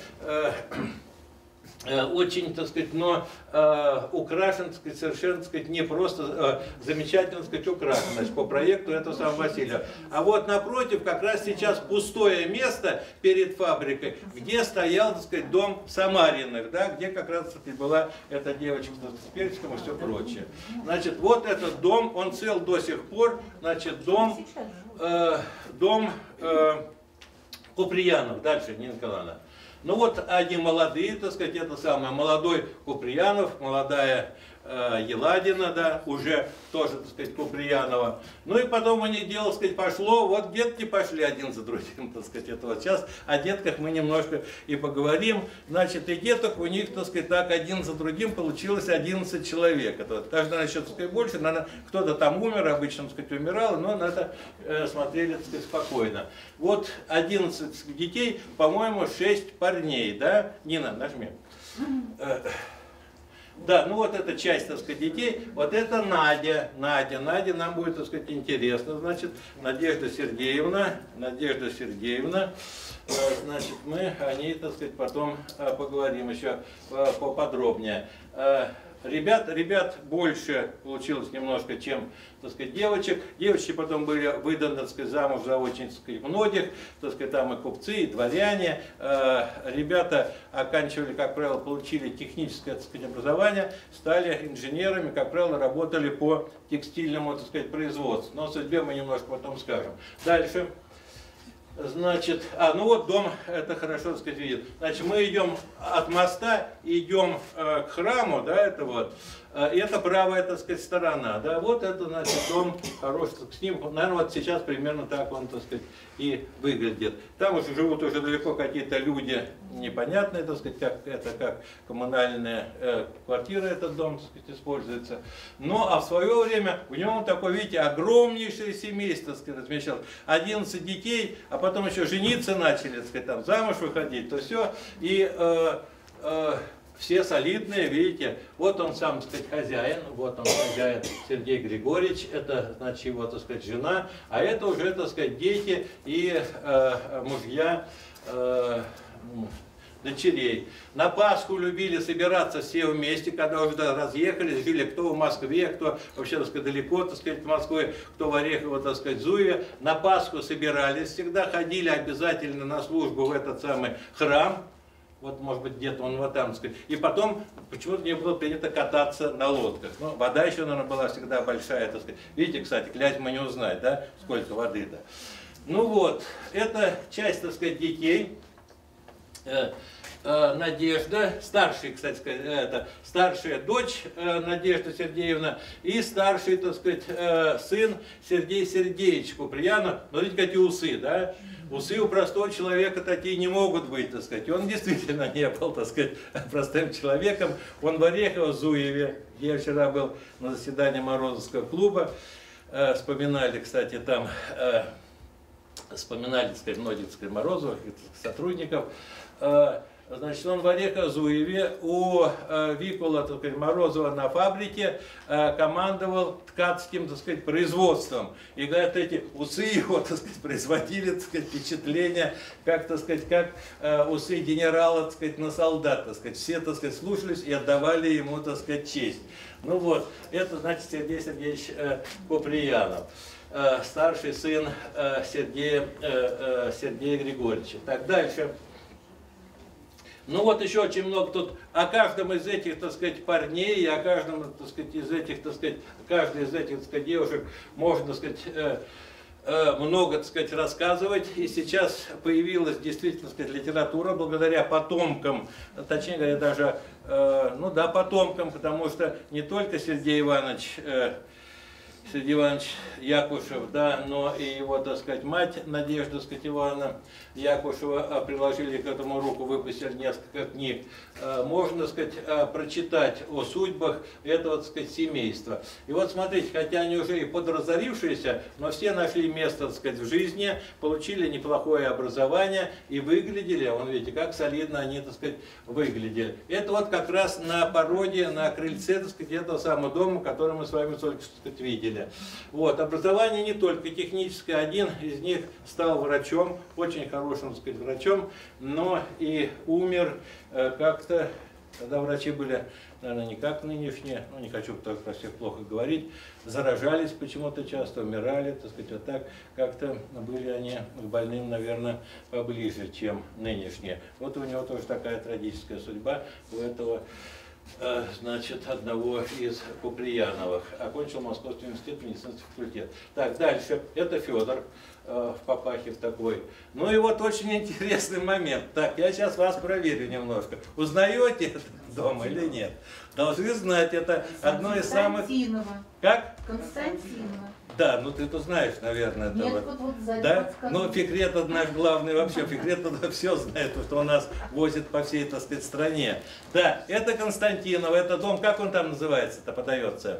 очень, так сказать, но э, украшен, так сказать, совершенно, так сказать, не просто э, замечательно, так сказать, украшен, значит, по проекту этого самого Василия. А вот напротив, как раз сейчас пустое место перед фабрикой, где стоял, так сказать, дом Самариных, да, где как раз, так сказать, была эта девочка с перчиком и все прочее. Значит, вот этот дом, он цел до сих пор, значит, дом, э, дом э, Куприянов, дальше, Нина Николаевна. Ну вот они молодые, так сказать, это самое, молодой Куприянов, молодая э, Еладина, да, уже тоже, так сказать, Куприянова. Ну и потом у них дело, так сказать, пошло, вот детки пошли один за другим, так сказать, это вот сейчас о детках мы немножко и поговорим. Значит, и деток у них, так сказать, так один за другим получилось одиннадцать человек. Это вот, каждый насчет, так сказать, больше, наверное, кто-то там умер, обычно, так сказать, умирал, но на это э, смотрели, так сказать, спокойно. Вот одиннадцать детей, по-моему, шесть парней, да? Нина, нажми. Да, ну вот эта часть, так сказать, детей, вот это Надя, Надя, Надя, нам будет, так сказать, интересно, значит, Надежда Сергеевна, Надежда Сергеевна, значит, мы о ней, так сказать, потом поговорим еще поподробнее. Ребят, ребят больше получилось немножко, чем, так сказать, девочек. Девочки потом были выданы, так сказать, замуж за очень, так сказать, многих, так сказать, там и купцы, и дворяне. Ребята оканчивали, как правило, получили техническое, так сказать, образование, стали инженерами, как правило, работали по текстильному, так сказать, производству. Но о судьбе мы немножко потом скажем. Дальше. Значит, а, ну вот дом, это хорошо, так сказать, видит. Значит, мы идем от моста, идем э, к храму, да, это вот. Э, это правая, так сказать, сторона, да, вот это, значит, дом хороший, с ним, наверное, вот сейчас примерно так он, так сказать, и выглядит. Там уже живут уже далеко какие-то люди непонятные, так сказать, как это, как коммунальная э, квартира этот дом, так сказать, используется. Ну, а в свое время в нем такое, видите, огромнейшее семейство, так сказать, размещалось. одиннадцать детей, а потом еще жениться начали, так сказать, там замуж выходить, то все. И э, э, все солидные, видите, вот он сам, так сказать, хозяин, вот он хозяин Сергей Григорьевич, это, значит, его, так сказать, жена, а это уже, так сказать, дети и э, мужья э, дочерей. На Пасху любили собираться все вместе, когда уже разъехались, жили кто в Москве, кто вообще, так сказать, далеко, так сказать, в Москве, кто в Орехово, так сказать, Зуеве. На Пасху собирались, всегда ходили обязательно на службу в этот самый храм. Вот, может быть, где-то он вот там, так сказать. И потом почему-то не было принято кататься на лодках. Ну, вода еще, наверное, была всегда большая, так сказать. Видите, кстати, Клязьма не узнать, да, сколько воды-то. Ну вот, это часть, так сказать, детей. Надежда, старший, кстати сказать, это старшая дочь Надежда Сергеевна и старший, так сказать, сын Сергей Сергеевич Куприянов. Но видите, какие усы, да? Усы у простого человека такие не могут быть, так сказать. Он действительно не был, так сказать, простым человеком. Он в Орехово-Зуеве, где я вчера был на заседании Морозовского клуба, вспоминали, кстати, там, вспоминали, так сказать, многих, так сказать, Морозовых сотрудников. Значит, он в Орехово-Зуеве у э, Викула, так сказать, Морозова на фабрике э, командовал ткацким, так сказать, производством. И, говорят, эти усы его, так сказать, производили, так сказать, впечатление, как, так сказать, как э, усы генерала, так сказать, на солдат, так сказать. Все, так сказать, слушались и отдавали ему, так сказать, честь. Ну вот, это, значит, Сергей Сергеевич э, Куприянов. Э, старший сын э, Сергея, э, э, Сергея Григорьевича. Так, дальше. Ну вот еще очень много тут о каждом из этих, так сказать, парней, и о каждом, так сказать, из этих, так сказать, каждой из этих, так сказать, девушек можно, так сказать, э, много, так сказать, рассказывать. И сейчас появилась действительно, так сказать, литература благодаря потомкам, точнее говоря, даже, ну да, потомкам, потому что не только Сергей Иванович, Сергей Иванович Якушев, да, но и его, так сказать, мать Надежда, так сказать, Ивановна Якушева приложили к этому руку, выпустили несколько книг. Можно, так сказать, прочитать о судьбах этого, так сказать, семейства. И вот смотрите, хотя они уже и подразорившиеся, но все нашли место, так сказать, в жизни, получили неплохое образование и выглядели, вон видите, как солидно они, так сказать, выглядели. Это вот как раз на породе, на крыльце, так сказать, этого самого дома, который мы с вами только что, так сказать, видели. Вот, образование не только техническое, один из них стал врачом, очень хорошим, так сказать, врачом, но и умер как-то, когда врачи были, наверное, не как нынешние, ну не хочу про всех плохо говорить, заражались почему-то часто, умирали, так сказать, вот так, как-то были они к больным, наверное, поближе, чем нынешние. Вот у него тоже такая трагическая судьба, у этого, значит, одного из Куприяновых. Окончил Московский университет, медицинский факультет. Так, дальше. Это Федор в папахе в такой. Ну и вот очень интересный момент. Так, я сейчас вас проверю немножко. Узнаете этот дом или нет? Должны знать, это одно из самых... Константинова. Как? Константинова. Да, ну ты-то знаешь, наверное. Нет, этого. вот, вот сзади да? подсказывает. Ну, Фикрет это наш главный вообще. Фикрет это все знает, потому что он нас возит по всей, так сказать, стране. Да, это Константинов, это дом, как он там называется-то, подается?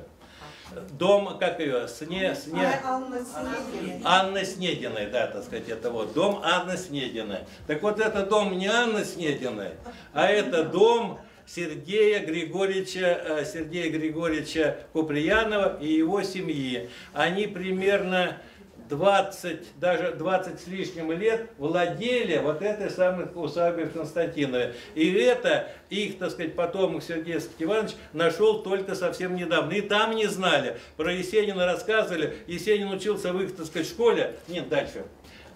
Дом, как ее, Сне, Сне... Анна Снегиной. Анны Снегиной, да, так сказать, это вот, дом Анны Снегиной. Так вот, это дом не Анны Снегиной, а это дом Сергея Григорьевича, Сергея Григорьевича Куприянова и его семьи. Они примерно двадцать, даже двадцать с лишним лет владели вот этой самой усадьбой в Константинове. И это их, так сказать, потомок Сергей Иванович нашел только совсем недавно. И там не знали. Про Есенина рассказывали. Есенин учился в их, так сказать, школе. Нет, дальше.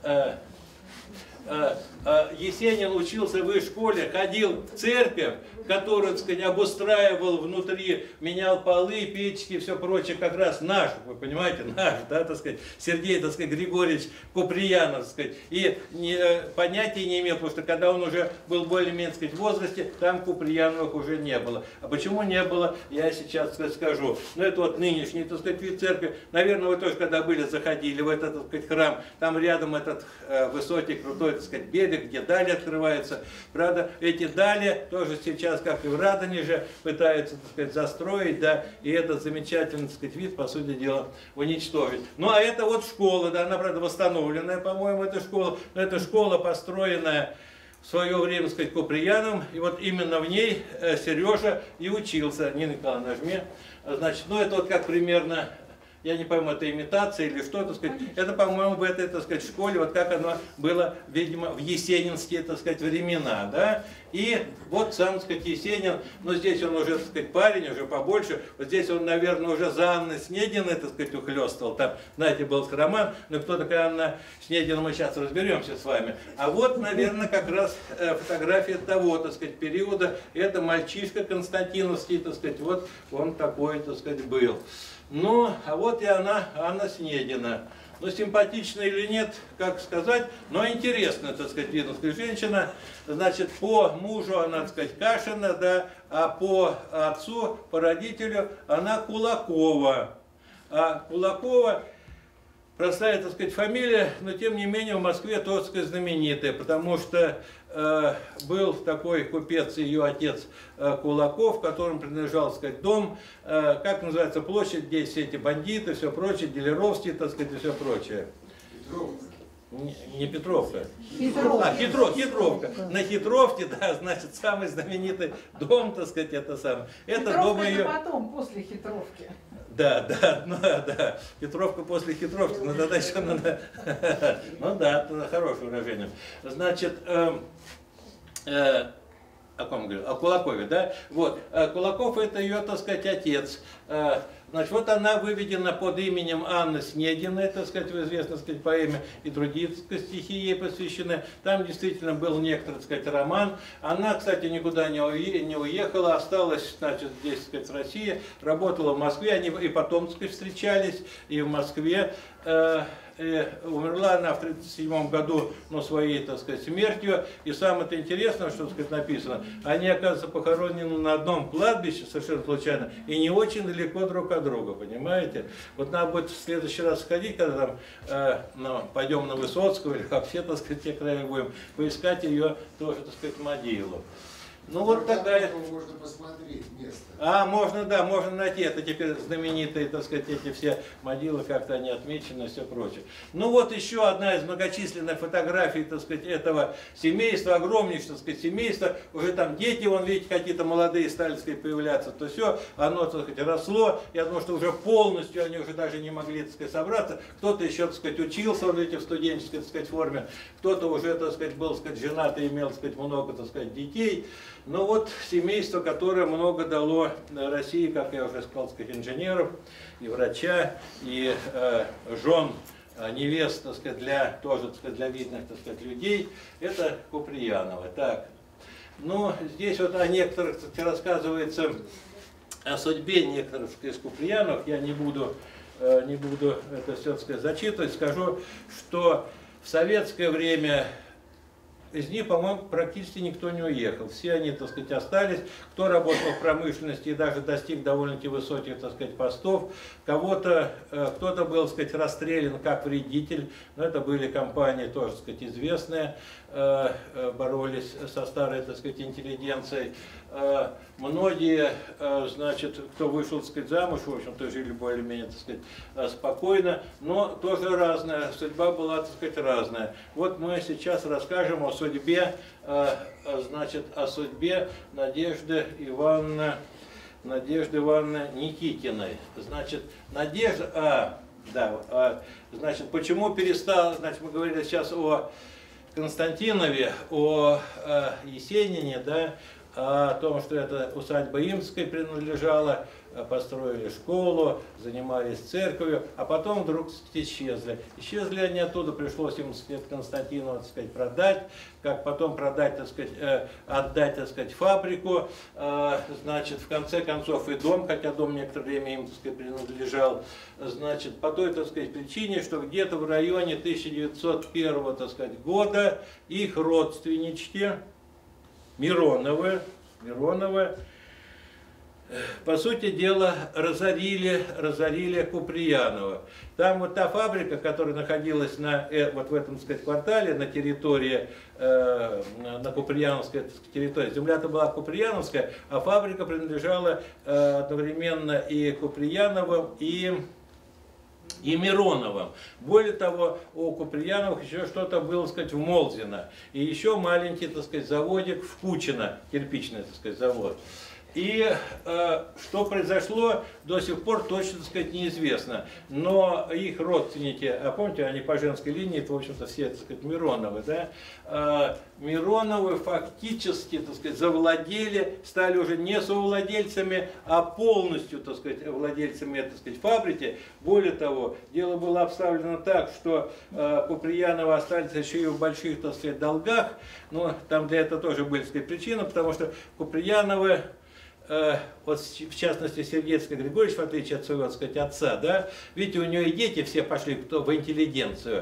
Есенин учился в их школе, ходил в церковь, которую, так сказать, обустраивал внутри, менял полы, печки и все прочее, как раз наш, вы понимаете, наш, да, так сказать, Сергей, так сказать, Григорьевич Куприянов, так сказать, и не, понятия не имел, потому что когда он уже был более-менее, так сказать, в возрасте, там Куприяновых уже не было. А почему не было, я сейчас, так сказать, скажу. Ну, это вот нынешний, так сказать, вид церкви. Наверное, вы тоже, когда были, заходили в этот, так сказать, храм, там рядом этот э, высокий, крутой, так сказать, берег, где дали открываются. Правда, эти дали тоже сейчас, как и в Радонеже, пытаются, так сказать, застроить, да, и этот замечательный, так сказать, вид, по сути дела, уничтожить. Ну, а это вот школа, да, она, правда, восстановленная, по-моему, эта школа, но это школа, построенная в свое время, так сказать, Куприяновым, и вот именно в ней э, Сережа и учился. Нина Николаевна, нажми. Значит, ну, это вот как примерно... Я не пойму, это имитация или что, так сказать. Это, по-моему, в этой, так сказать, школе, вот как оно было, видимо, в есенинские, так сказать, времена, да. И вот сам, так сказать, Есенин, ну, здесь он уже, так сказать, парень, уже побольше. Вот здесь он, наверное, уже за Анной Снегиной, так сказать, ухлёстывал. Там, знаете, был роман, но кто такая Анна Снегина, мы сейчас разберемся с вами. А вот, наверное, как раз фотография того, так сказать, периода. Это мальчишка Константиновский, так сказать, вот он такой, так сказать, был. Ну, а вот и она, Анна Снегина. Ну, симпатична или нет, как сказать, но интересная, так сказать, видновская женщина. Значит, по мужу она, так сказать, Кашина, да, а по отцу, по родителю она Кулакова. А Кулакова, простая, так сказать, фамилия, но тем не менее в Москве тоже, так сказать, знаменитая, потому что э, был такой купец, ее отец э, Кулаков, которому принадлежал, так сказать, дом, э, как называется площадь, где все эти бандиты, все прочее, Делеровские, так сказать, и все прочее. Петровка. Не, не Петровка. Хитровка. А, Хитро, Хитровка. На Хитровке, да, значит, самый знаменитый дом, так сказать, это самое. Это Хитровка дом это ее... потом, после хитровки. Да, да, ну да, Петровка после хитровки, но тогда еще надо, ну да, это хорошее выражение. Значит, э, э, о ком говорю? О Кулакове, да? Вот, Кулаков это ее, так сказать, отец. Значит, вот она выведена под именем Анны Снегиной, так сказать, в известной, так сказать, поэме, и другие, так сказать, стихи ей посвящены. Там действительно был некоторый, так сказать, роман. Она, кстати, никуда не уехала, осталась, значит, здесь, так сказать, в России, работала в Москве, они и потом, так сказать, встречались, и в Москве. Умерла она в тридцать седьмом году, но своей, так сказать, смертью. И самое-то интересное, что, так сказать, написано, они, оказывается, похоронены на одном кладбище, совершенно случайно, и не очень далеко друг от друга, понимаете? Вот надо будет в следующий раз сходить, когда там, э, ну, пойдем на Высоцкую, или вообще, так сказать, те края будем, поискать ее тоже, так сказать, могилу. Ну вот такая... Можно посмотреть место. А, можно, да, можно найти. Это теперь знаменитые, так сказать, эти все могилы, как-то они отмечены и все прочее. Ну вот еще одна из многочисленных фотографий, так сказать, этого семейства, огромнейшее, так сказать, семейство. Уже там дети, вон, видите, какие-то молодые стали, так сказать, появляться. То все, оно, так сказать, росло. Я думаю, что уже полностью они уже даже не могли, так сказать, собраться. Кто-то еще, так сказать, учился, вот эти в студенческой, так сказать, форме. Кто-то уже, так сказать, был, так сказать, женат и имел, так сказать, много, так сказать, детей. Ну вот семейство, которое много дало России, как я уже сказал, сказать, инженеров, и врача, и э, жен, э, невест, так сказать, для, тоже, так сказать, для видных, так сказать, людей, это Куприяновы. Так, ну, здесь вот о некоторых, кстати, рассказывается о судьбе некоторых из Куприяновых, я не буду, э, не буду это все, так сказать, зачитывать, скажу, что в советское время из них, по-моему, практически никто не уехал. Все они, так сказать, остались. Кто работал в промышленности и даже достиг довольно-таки высоких, так сказать, постов. Кого-то, кто-то был, так сказать, расстрелян как вредитель. Но это были компании тоже, так сказать, известные. Боролись со старой, так сказать, интеллигенцией. Многие, значит, кто вышел, так сказать, замуж, в общем-то, жили более-менее, так сказать, спокойно, но тоже разная, судьба была, так сказать, разная. Вот мы сейчас расскажем о судьбе, значит, о судьбе Надежды Ивановны, Надежды Ивановны Никитиной. Значит, Надежда, а, да, а, значит, почему перестал, значит, мы говорили сейчас о Константинове, о э, Есенине, да, о том, что это усадьба Имской принадлежала, построили школу, занимались церковью, а потом вдруг исчезли. Исчезли они оттуда, пришлось им, так сказать, Константину, так сказать, продать, как потом продать, так сказать, э, отдать, так сказать, фабрику, э, значит, в конце концов и дом, хотя дом некоторое время им, так сказать, принадлежал, значит, по той, так сказать, причине, что где-то в районе тысяча девятьсот первого, так сказать, года их родственнички, Мироновы, Мироновы, по сути дела, разорили, разорили Куприянова. Там вот та фабрика, которая находилась на, э, вот в этом, так сказать, квартале, на территории, э, на Куприяновской территории, земля-то была Куприяновская, а фабрика принадлежала э, одновременно и Куприяновым, и... и Мироновым. Более того, у Куприяновых еще что-то было, так сказать, в Молзино. И еще маленький, так сказать, заводик в Кучино, кирпичный, так сказать, завод. И э, что произошло, до сих пор точно, так сказать, неизвестно. Но их родственники, а помните, они по женской линии, это, в общем-то, все, так сказать, Мироновы, да? Э, Мироновы фактически, так сказать, завладели, стали уже не совладельцами, а полностью, так сказать, владельцами, так сказать, фабрики. Более того, дело было обставлено так, что э, Куприяновы остались еще и в больших, так сказать, долгах. Но там для этого тоже были, так сказать, причины, потому что Куприяновы, вот в частности Сергей Григорьевич, в отличие от своего, так сказать, отца, да, видите, у него и дети все пошли в интеллигенцию,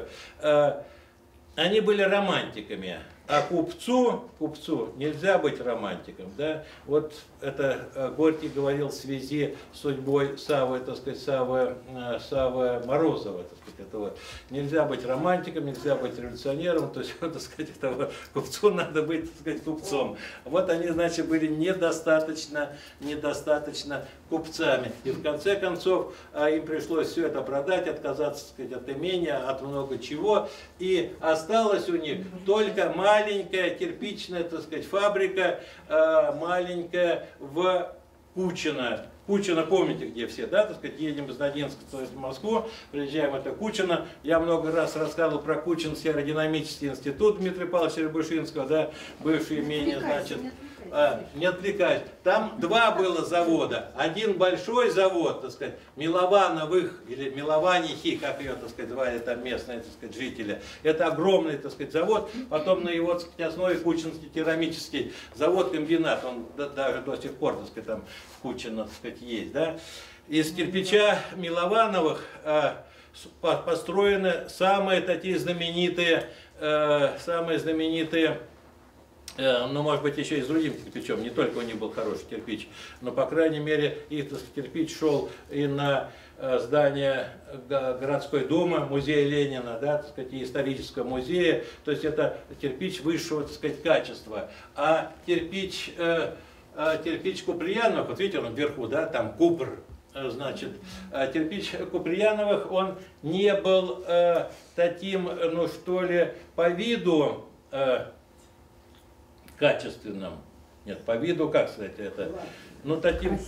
они были романтиками, а купцу, купцу нельзя быть романтиком, да, вот это Горький говорил в связи с судьбой Саввы, так сказать, Саввы, Саввы Морозова, так сказать, этого. Нельзя быть романтиком, нельзя быть революционером, то есть, вот, так сказать, этого, купцу надо быть, так сказать, купцом. Вот они, значит, были недостаточно, недостаточно купцами. И в конце концов им пришлось все это продать, отказаться, так сказать, от имения, от много чего, и осталось у них только маленькая кирпичная, так сказать, фабрика, маленькая, в Кучино. Кучино, помните, где все, да, так сказать, едем из Ногинска в Москву, приезжаем, это Кучино. Я много раз рассказывал про Кучинский аэродинамический институт Дмитрия Павловича Рябушинского, да, бывшее имение, значит, а, не отвлекаюсь. Там два было завода. Один большой завод, так сказать, Миловановых или Милованихи, как ее, так сказать, звали там местные, так сказать, жители. Это огромный, так сказать, завод. Потом на его, так сказать, основе Кучинский керамический завод-комбинат. Он даже до сих пор, так сказать, там в Кучино, так сказать, есть, да. Из кирпича Миловановых а, построены самые такие знаменитые, а, самые знаменитые, а, ну, может быть, еще и с другим кирпичом, не только у них был хороший кирпич, но, по крайней мере, их, так сказать, кирпич шел и на а, здание городской думы, музея Ленина, да, так сказать, и исторического музея, то есть это кирпич высшего, так сказать, качества. А кирпич, а, а, кирпич Куприяновых, вот видите, он вверху, да, там Купр. Значит, кирпич Куприяновых, он не был э, таким, ну что ли, по виду э, качественным. Нет, по виду, как сказать это? Ну, таким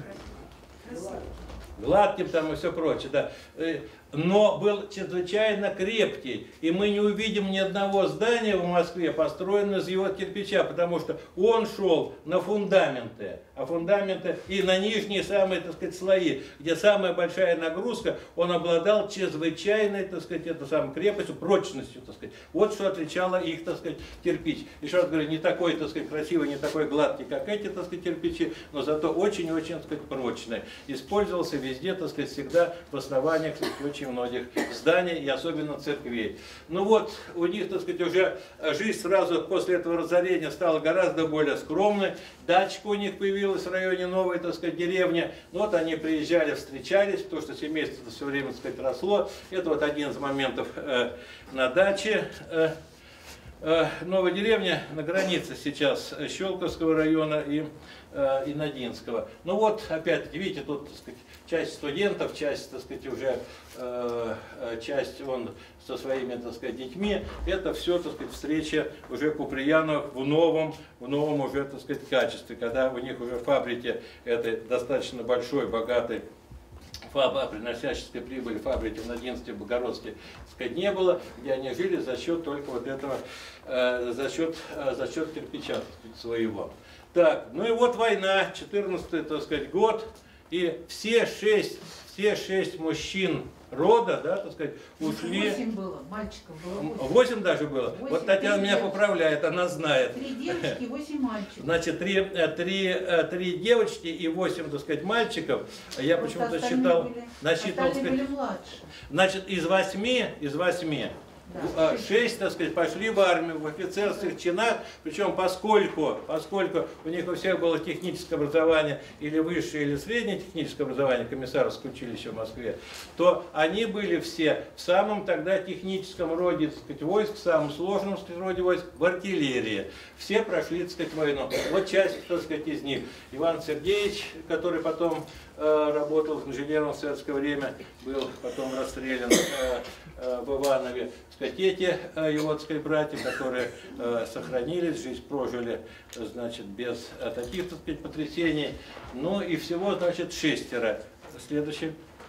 гладким там и все прочее, да. Но был чрезвычайно крепкий. И мы не увидим ни одного здания в Москве, построенного из его кирпича, потому что он шел на фундаменты. А фундаменты и на нижние самые, так сказать, слои, где самая большая нагрузка, он обладал чрезвычайной, так сказать, это самой крепостью, прочностью, так сказать. Вот что отличало их, так сказать, кирпич. Еще раз говорю, не такой, так сказать, красивый, не такой гладкий, как эти, так сказать, кирпичи, но зато очень-очень, так сказать, прочный. Использовался везде, так сказать, всегда в основаниях, так сказать, очень многих зданий и особенно церквей. Ну вот, у них, так сказать, уже жизнь сразу после этого разорения стала гораздо более скромной. Дачка у них появилась в районе новой, так сказать, деревни. Ну вот они приезжали, встречались, то, что семейство все время, так сказать, росло. Это вот один из моментов э, на даче. Э, э, новая деревня на границе сейчас Щелковского района и, э, и Надинского. Ну вот, опять-таки, видите, тут, так сказать, часть студентов, часть, так сказать, уже э, часть он со своими, так сказать, детьми. Это все, так сказать, встреча уже Куприяновых в новом, в новом уже, так сказать, качестве, когда у них уже фабрики этой достаточно большой, богатой, приносящей прибыль фабрики в Надинске, в Богородске, так сказать, не было, где они жили за счет только вот этого, э, за счет, э, за счет кирпича, так сказать, своего. Так, ну и вот война, четырнадцатый, так сказать, год. И все шесть, все шесть мужчин рода, да, так сказать, ушли. Восемь было, мальчиков было. Восемь, восемь даже было. восемь, вот Татьяна меня девочки. Поправляет, она знает. Три девочки, восемь мальчиков. Значит, три, три, три девочки и восемь, так сказать, мальчиков. Я почему-то считал, были, насчитал, так сказать, значит, из восьми, из восьми. Да. Шесть, так сказать, пошли в армию, в офицерских чинах, причем поскольку, поскольку у них у всех было техническое образование, или высшее, или среднее техническое образование, комиссаровское училище в Москве, то они были все в самом тогда техническом роде, так сказать, войск, в самом сложном, так сказать, роде войск, в артиллерии. Все прошли, так сказать, войну. Вот часть, так сказать, из них. Иван Сергеевич, который потом э, работал инженером в советское время, был потом расстрелян э, э, в Иванове. Сказать, эти его, так сказать, братья, которые э, сохранились, жизнь прожили, значит, без э, таких, так сказать, потрясений. Ну и всего, значит, шестеро. Следующий.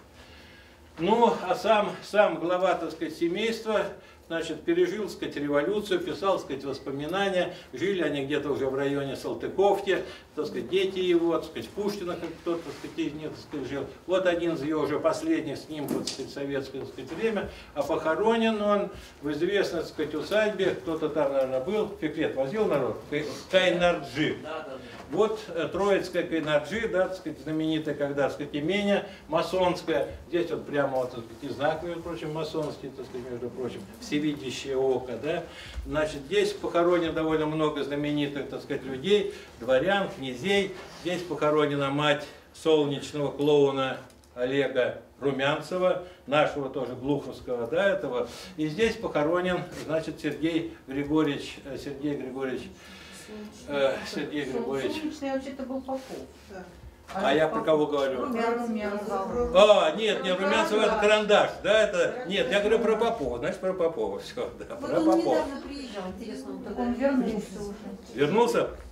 Ну, а сам, сам глава, так сказать, семейства, значит, пережил, так сказать, революцию, писал, так сказать, воспоминания. Жили они где-то уже в районе Салтыковки, так сказать, дети его, так сказать, Пушкина, как кто-то, так сказать, из них, так сказать, жил. Вот один из его уже последних снимков, так сказать, советское, так сказать, время. А похоронен он в известной, так сказать, усадьбе, кто-то там, наверное, был, Фиклет возил народ, Кайнарджи. Вот Троицкая Кайнарджи, да, так сказать, знаменитая, когда, так сказать, имение масонское. Здесь вот прямо, вот, так сказать, и знак, между прочим, масонский, так сказать, между прочим, всевидящее око, да. Значит, здесь похоронено довольно много знаменитых, так сказать, людей, дворян, князей. Здесь похоронена мать солнечного клоуна Олега Румянцева, нашего тоже глуховского, да, этого. И здесь похоронен, значит, Сергей Григорьевич, Сергей Григорьевич, э, Сергей Григорьевич. Солнечный вообще-то был Попов. Да. А, а я про кого говорю? Румянцев. А, нет, не Румянцев, это карандаш, да, это, нет, я говорю про Попова, значит, про Попова, все, да, Вот про он Ну, Попова. недавно приезжал, интересно, он тогда Он вернулся уже. Вернулся?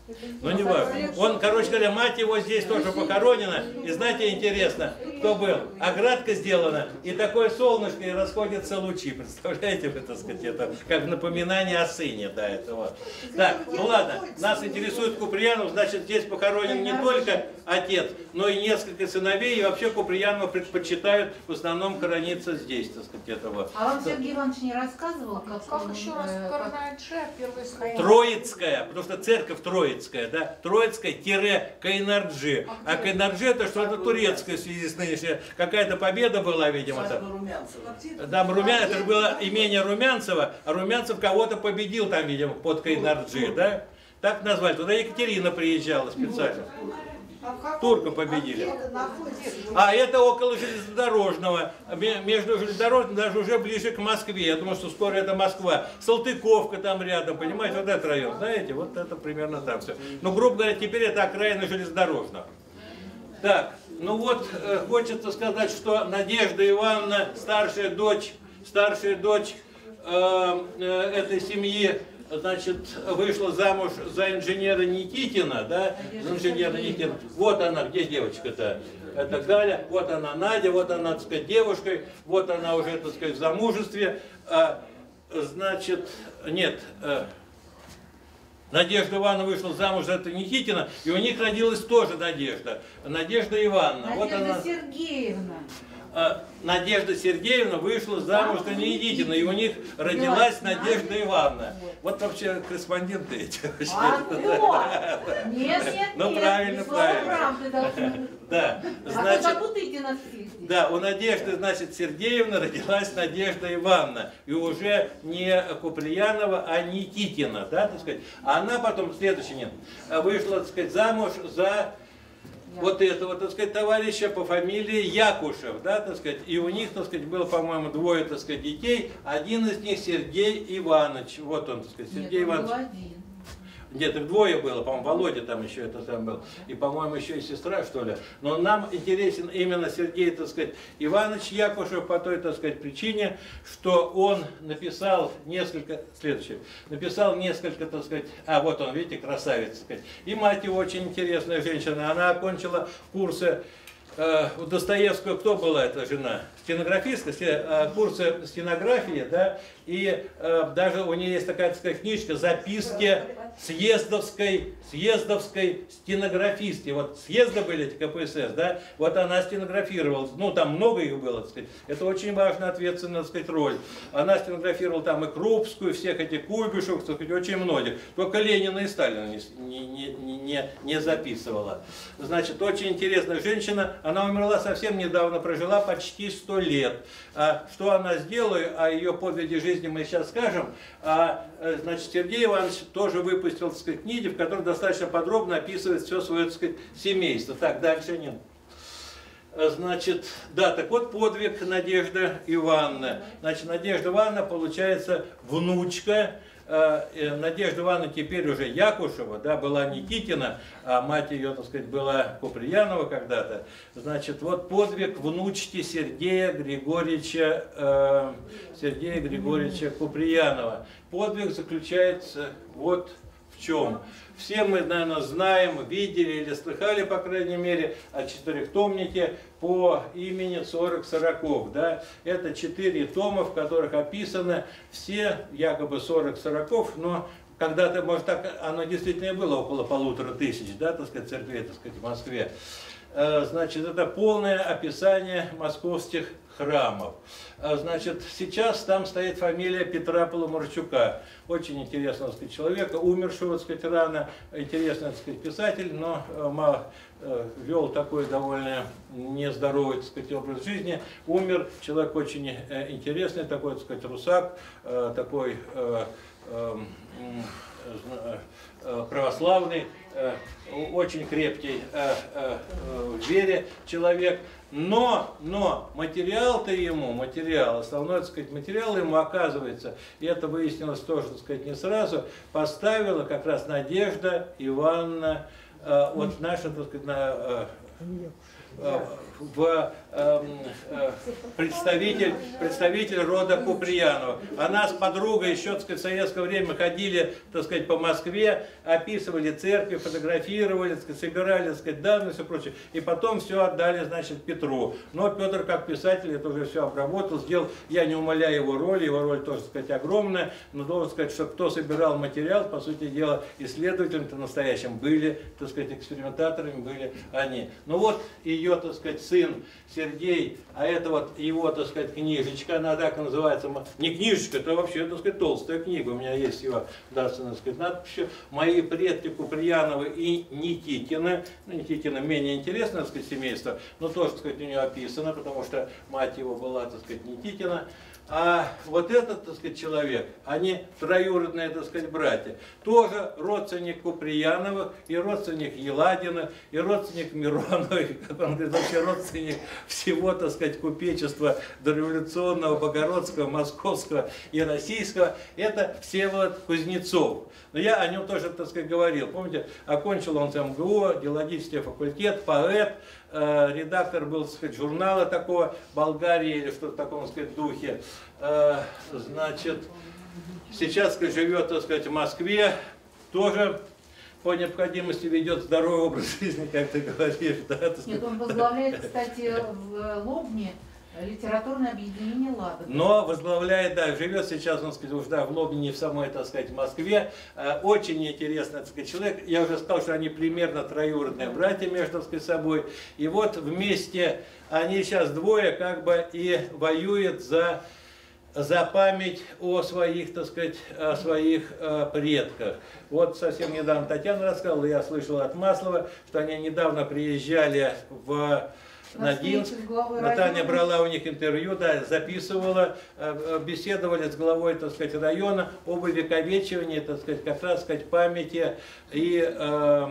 Ну, не важно. Он, короче говоря, мать его здесь тоже похоронена. И знаете, интересно, кто был? Оградка сделана, и такое солнышко, и расходятся лучи. Представляете, вы, так сказать, это как напоминание о сыне, да, этого. Так, ну ладно, нас интересует Куприянов, значит, здесь похоронен не только отец, но и несколько сыновей, и вообще Куприянова предпочитают в основном хорониться здесь, так сказать, этого. А вам Сергей Иванович не рассказывал, как, Как он, еще раз э, Карнайт Ше, первый слог? Троицкая, потому что церковь Троицкая, да, Троицкая-Кайнарджи. А Кайнарджи это что-то турецкое в связи с нынешней, какая-то победа была, видимо. Там, там Румя... это же было имение Румянцева, а Румянцев кого-то победил там, видимо, под Кайнарджи, да? Так назвали. Туда Екатерина приезжала специально. Турка победили. А это около железнодорожного. Между железнодорожным даже уже ближе к Москве. Я думаю, что скоро это Москва. Салтыковка там рядом, понимаете, вот этот район, знаете, вот это примерно там все. Ну, грубо говоря, теперь это окраина железнодорожного. Так, ну вот, э, хочется сказать, что Надежда Ивановна, старшая дочь, старшая дочь э, э, этой семьи, значит, вышла замуж за инженера Никитина, да, за инженера Никитина. Вот она, где девочка-то? Это Галя, вот она Надя, вот она, так сказать, девушкой, вот она уже, так сказать, в замужестве. А, значит, нет, а, Надежда Ивановна вышла замуж за этого Никитина, и у них родилась тоже Надежда. Надежда Ивановна. Надежда вот она, Сергеевна. а, Надежда Сергеевна вышла замуж за Никитина, и у них родилась Надежда Ивановна. Вот вообще корреспонденты эти. А, нет, нет, Ну, нет, правильно, правильно. Да, значит, а запутайте нас всех. да, у Надежды, значит, Сергеевна родилась Надежда Ивановна. И уже не Куприянова, а Никитина, да, так сказать. А она потом, следующий нет, вышла, так сказать, замуж за вот этого, так сказать, товарища по фамилии Якушев, да, так сказать, и у них, так сказать, было, по-моему, двое, так сказать, детей, один из них Сергей Иванович, вот он, так сказать, Сергей Нет, он Иванович. был один. Нет, их двое было, по-моему, Володя там еще это там был, и, по-моему, еще и сестра, что ли. Но нам интересен именно Сергей, так сказать, Иванович Якушев по той, так сказать, причине, что он написал несколько, следующее, написал несколько, так сказать, а вот он, видите, красавец, так сказать. И мать его очень интересная женщина, она окончила курсы, э, у Достоевского кто была эта жена? Стенографистка, э, курсы стенографии, да, и э, даже у нее есть такая, так сказать, книжка «Записки съездовской, съездовской стенографистки». Вот съезды были эти ка пэ эс эс, да, вот она стенографировала, ну там много их было, так сказать, это очень важная, ответственная, так сказать, роль. Она стенографировала там и Крупскую, всех этих Куйбышев, так сказать, очень многих, только Ленина и Сталина не, не, не, не, не записывала. Значит, очень интересная женщина, она умерла совсем недавно, прожила почти сто лет. А что она сделала, о ее подвиге жизни мы сейчас скажем. А, значит, Сергей Иванович тоже выпустил, так сказать, книги, в которых достаточно подробно описывает все свое, так сказать, семейство. Так, дальше нет. Значит, да, так вот подвиг Надежды Ивановны. Значит, Надежда Ивановна, получается, внучка. Надежда Ивановна теперь уже Якушева, да, была Никитина, а мать ее, так сказать, была Куприянова когда-то. Значит, вот подвиг внучки Сергея Григорьевича, э, Сергея Григорьевича Куприянова. Подвиг заключается вот в чем. Все мы, наверное, знаем, видели или слыхали, по крайней мере, о четырехтомнике по имени сорок сороков. Да? Это четыре тома, в которых описаны все якобы сорок сороков, но когда-то, может, так оно действительно и было около полутора тысяч, да, так сказать, церквей, так сказать, в Москве. Значит, это полное описание московских храмов. Значит, сейчас там стоит фамилия Петра Полумарчука. Очень интересного, так сказать, человека, умершего, так сказать, рано. Интересный, так сказать, писатель, но мало, вел такой довольно нездоровый, так сказать, образ жизни. Умер человек очень интересный, такой, так сказать, русак, такой православный, очень крепкий в вере человек. Но, но материал-то ему, материал, основной, так сказать, материал ему, оказывается, и это выяснилось тоже, так сказать, не сразу, поставила как раз Надежда Ивановна, вот наша, так сказать, в э, э, представитель, представитель рода Куприянова. Она с подругой еще, так сказать, в советское время ходили, так сказать, по Москве, описывали церкви, фотографировали, так сказать, собирали, так сказать, данные и все прочее. И потом все отдали, значит, Петру. Но Петр, как писатель, это уже все обработал, сделал. Я не умаляю его роли, его роль тоже, так сказать, огромная, но должен сказать, что кто собирал материал, по сути дела, исследователями-то настоящим были, так сказать, экспериментаторами были они. Ну вот ее, так сказать, сын Сергей, а это вот его, так сказать, книжечка, она так и называется, не книжечка, это вообще, так сказать, толстая книга, у меня есть его, да, так сказать, надпись, мои предки Куприяновы и Никитина, ну, Никитина менее интересное, так сказать, семейство, но тоже, так сказать, у нее описано, потому что мать его была, так сказать, Никитина. А вот этот, так сказать, человек, они троюродные, так сказать, братья, тоже родственник Куприяновых, и родственник Еладина, и родственник Мироновых, как он говорит, вообще родственник всего, так сказать, купечества дореволюционного, богородского, московского и российского, это Всеволод Кузнецов. Но я о нем тоже, так сказать, говорил. Помните, окончил он эм гэ у, геологический факультет, поэт, э, редактор был, так сказать, журнала такого, Болгарии или что-то в таком, так сказать, духе. Э, значит, сейчас, так сказать, живет, так сказать, в Москве, тоже по необходимости ведет здоровый образ жизни, как ты говоришь. Да, так сказать. Нет, он возглавляет, кстати, в Лобне литературное объединение «Ладога». Но возглавляет, да, живет сейчас, он, сказать, уже, да, в Лобне, не в самой, так сказать, Москве. Очень интересный, так сказать, человек. Я уже сказал, что они примерно троюродные братья между, так сказать, собой. И вот вместе они сейчас двое как бы и воюют за, за память о своих, так сказать, о своих э, предках. Вот совсем недавно Татьяна рассказывала, я слышал от Маслова, что они недавно приезжали в Надинск. Наталья брала у них интервью, да, записывала, беседовали с главой, так сказать, района об увековечивании, так сказать, как раз, так сказать, памяти и э,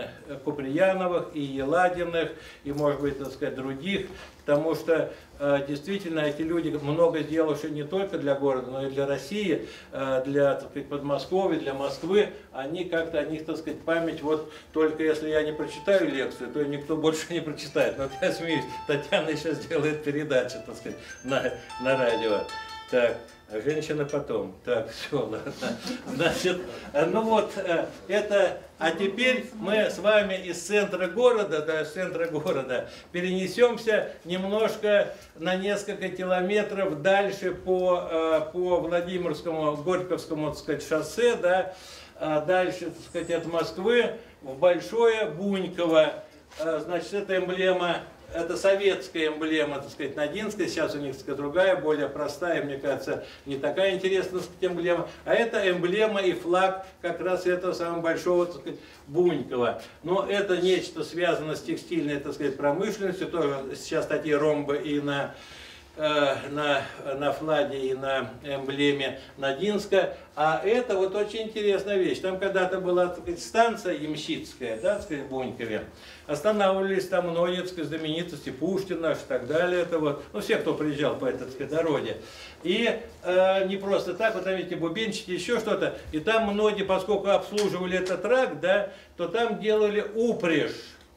Куприяновых, и Еладиных, и, может быть, так сказать, других, потому что э, действительно эти люди много сделавшие не только для города, но и для России, э, для, так сказать, Подмосковья, для Москвы, они как-то, о них, так сказать, память, вот только если я не прочитаю лекцию, то никто больше не прочитает. Но я смеюсь, Татьяна еще сделает передачу, так сказать, на, на радио. Так. А женщина потом. Так, все, ладно. Значит, ну вот, это, а теперь мы с вами из центра города, да, из центра города, перенесемся немножко на несколько километров дальше по, по Владимирскому, Горьковскому, так сказать, шоссе, да, дальше, так сказать, от Москвы в Большое Буньково. Значит, это эмблема. Это советская эмблема, так сказать, Надинская, сейчас у них, так сказать, другая, более простая, мне кажется, не такая интересная, так сказать, эмблема. А это эмблема и флаг как раз этого самого большого, так сказать, Бунькова. Но это нечто связано с текстильной, так сказать, промышленностью, тоже сейчас такие ромбы и на, э, на, на флаге, и на эмблеме Надинска. А это вот очень интересная вещь. Там когда-то была, так сказать, станция ямщицкая, да, так сказать, в Бунькове. Останавливались там многие, так сказать, знаменитости, Пушкин наш и так далее. Это вот, ну, все, кто приезжал по этой, так сказать, дороге. И э, не просто так, вот там, видите, бубенчики, еще что-то. И там многие, поскольку обслуживали этот тракт, да, то там делали упряжь.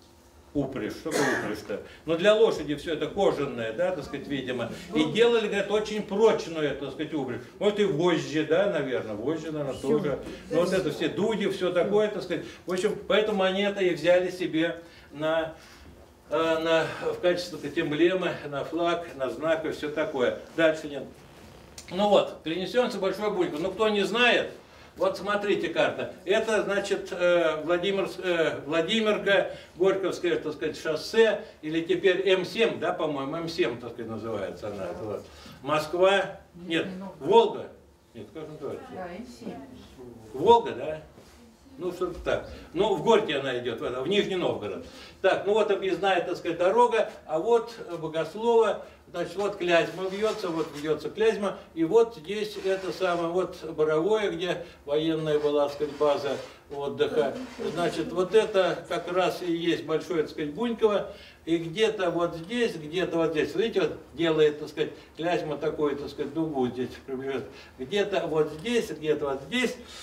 Упряжь, что такое упряжь-то? Но для лошади все это кожаное, да, так сказать, видимо. И делали, говорят, очень прочную, так сказать, упряжь. Вот и вожжи, да, наверное, вожжи, наверное, тоже. Но вот это все дуди, все такое, так сказать. В общем, поэтому они это и взяли себе на, на, в качестве, так сказать, эмблемы, на флаг, на знак и все такое. Дальше нет. Ну вот, перенесемся в Большой Буньково. Ну, кто не знает, вот смотрите карта. Это, значит, Владимир, Владимирка, Горьковское, так сказать, шоссе, или теперь эм семь, да, по-моему, эм семь, так сказать, называется она. Вот. Москва, нет, Волга. Нет, как называется? Да, эм семь. Волга, да? Ну, что-то так. Ну, в Горьке она идет, в Нижний Новгород. Так, ну вот объездная, так сказать, дорога, а вот Богослово, значит, вот Клязьма вьется, вот вьется Клязьма, и вот здесь это самое, вот Боровое, где военная была, так сказать, база отдыха. Значит, вот это как раз и есть Большое, так сказать, Буньково, и где-то вот здесь, где-то вот здесь, видите, вот делает, так сказать, Клязьма такую, так сказать, дугу здесь приближает. Где-то вот здесь, где-то вот здесь.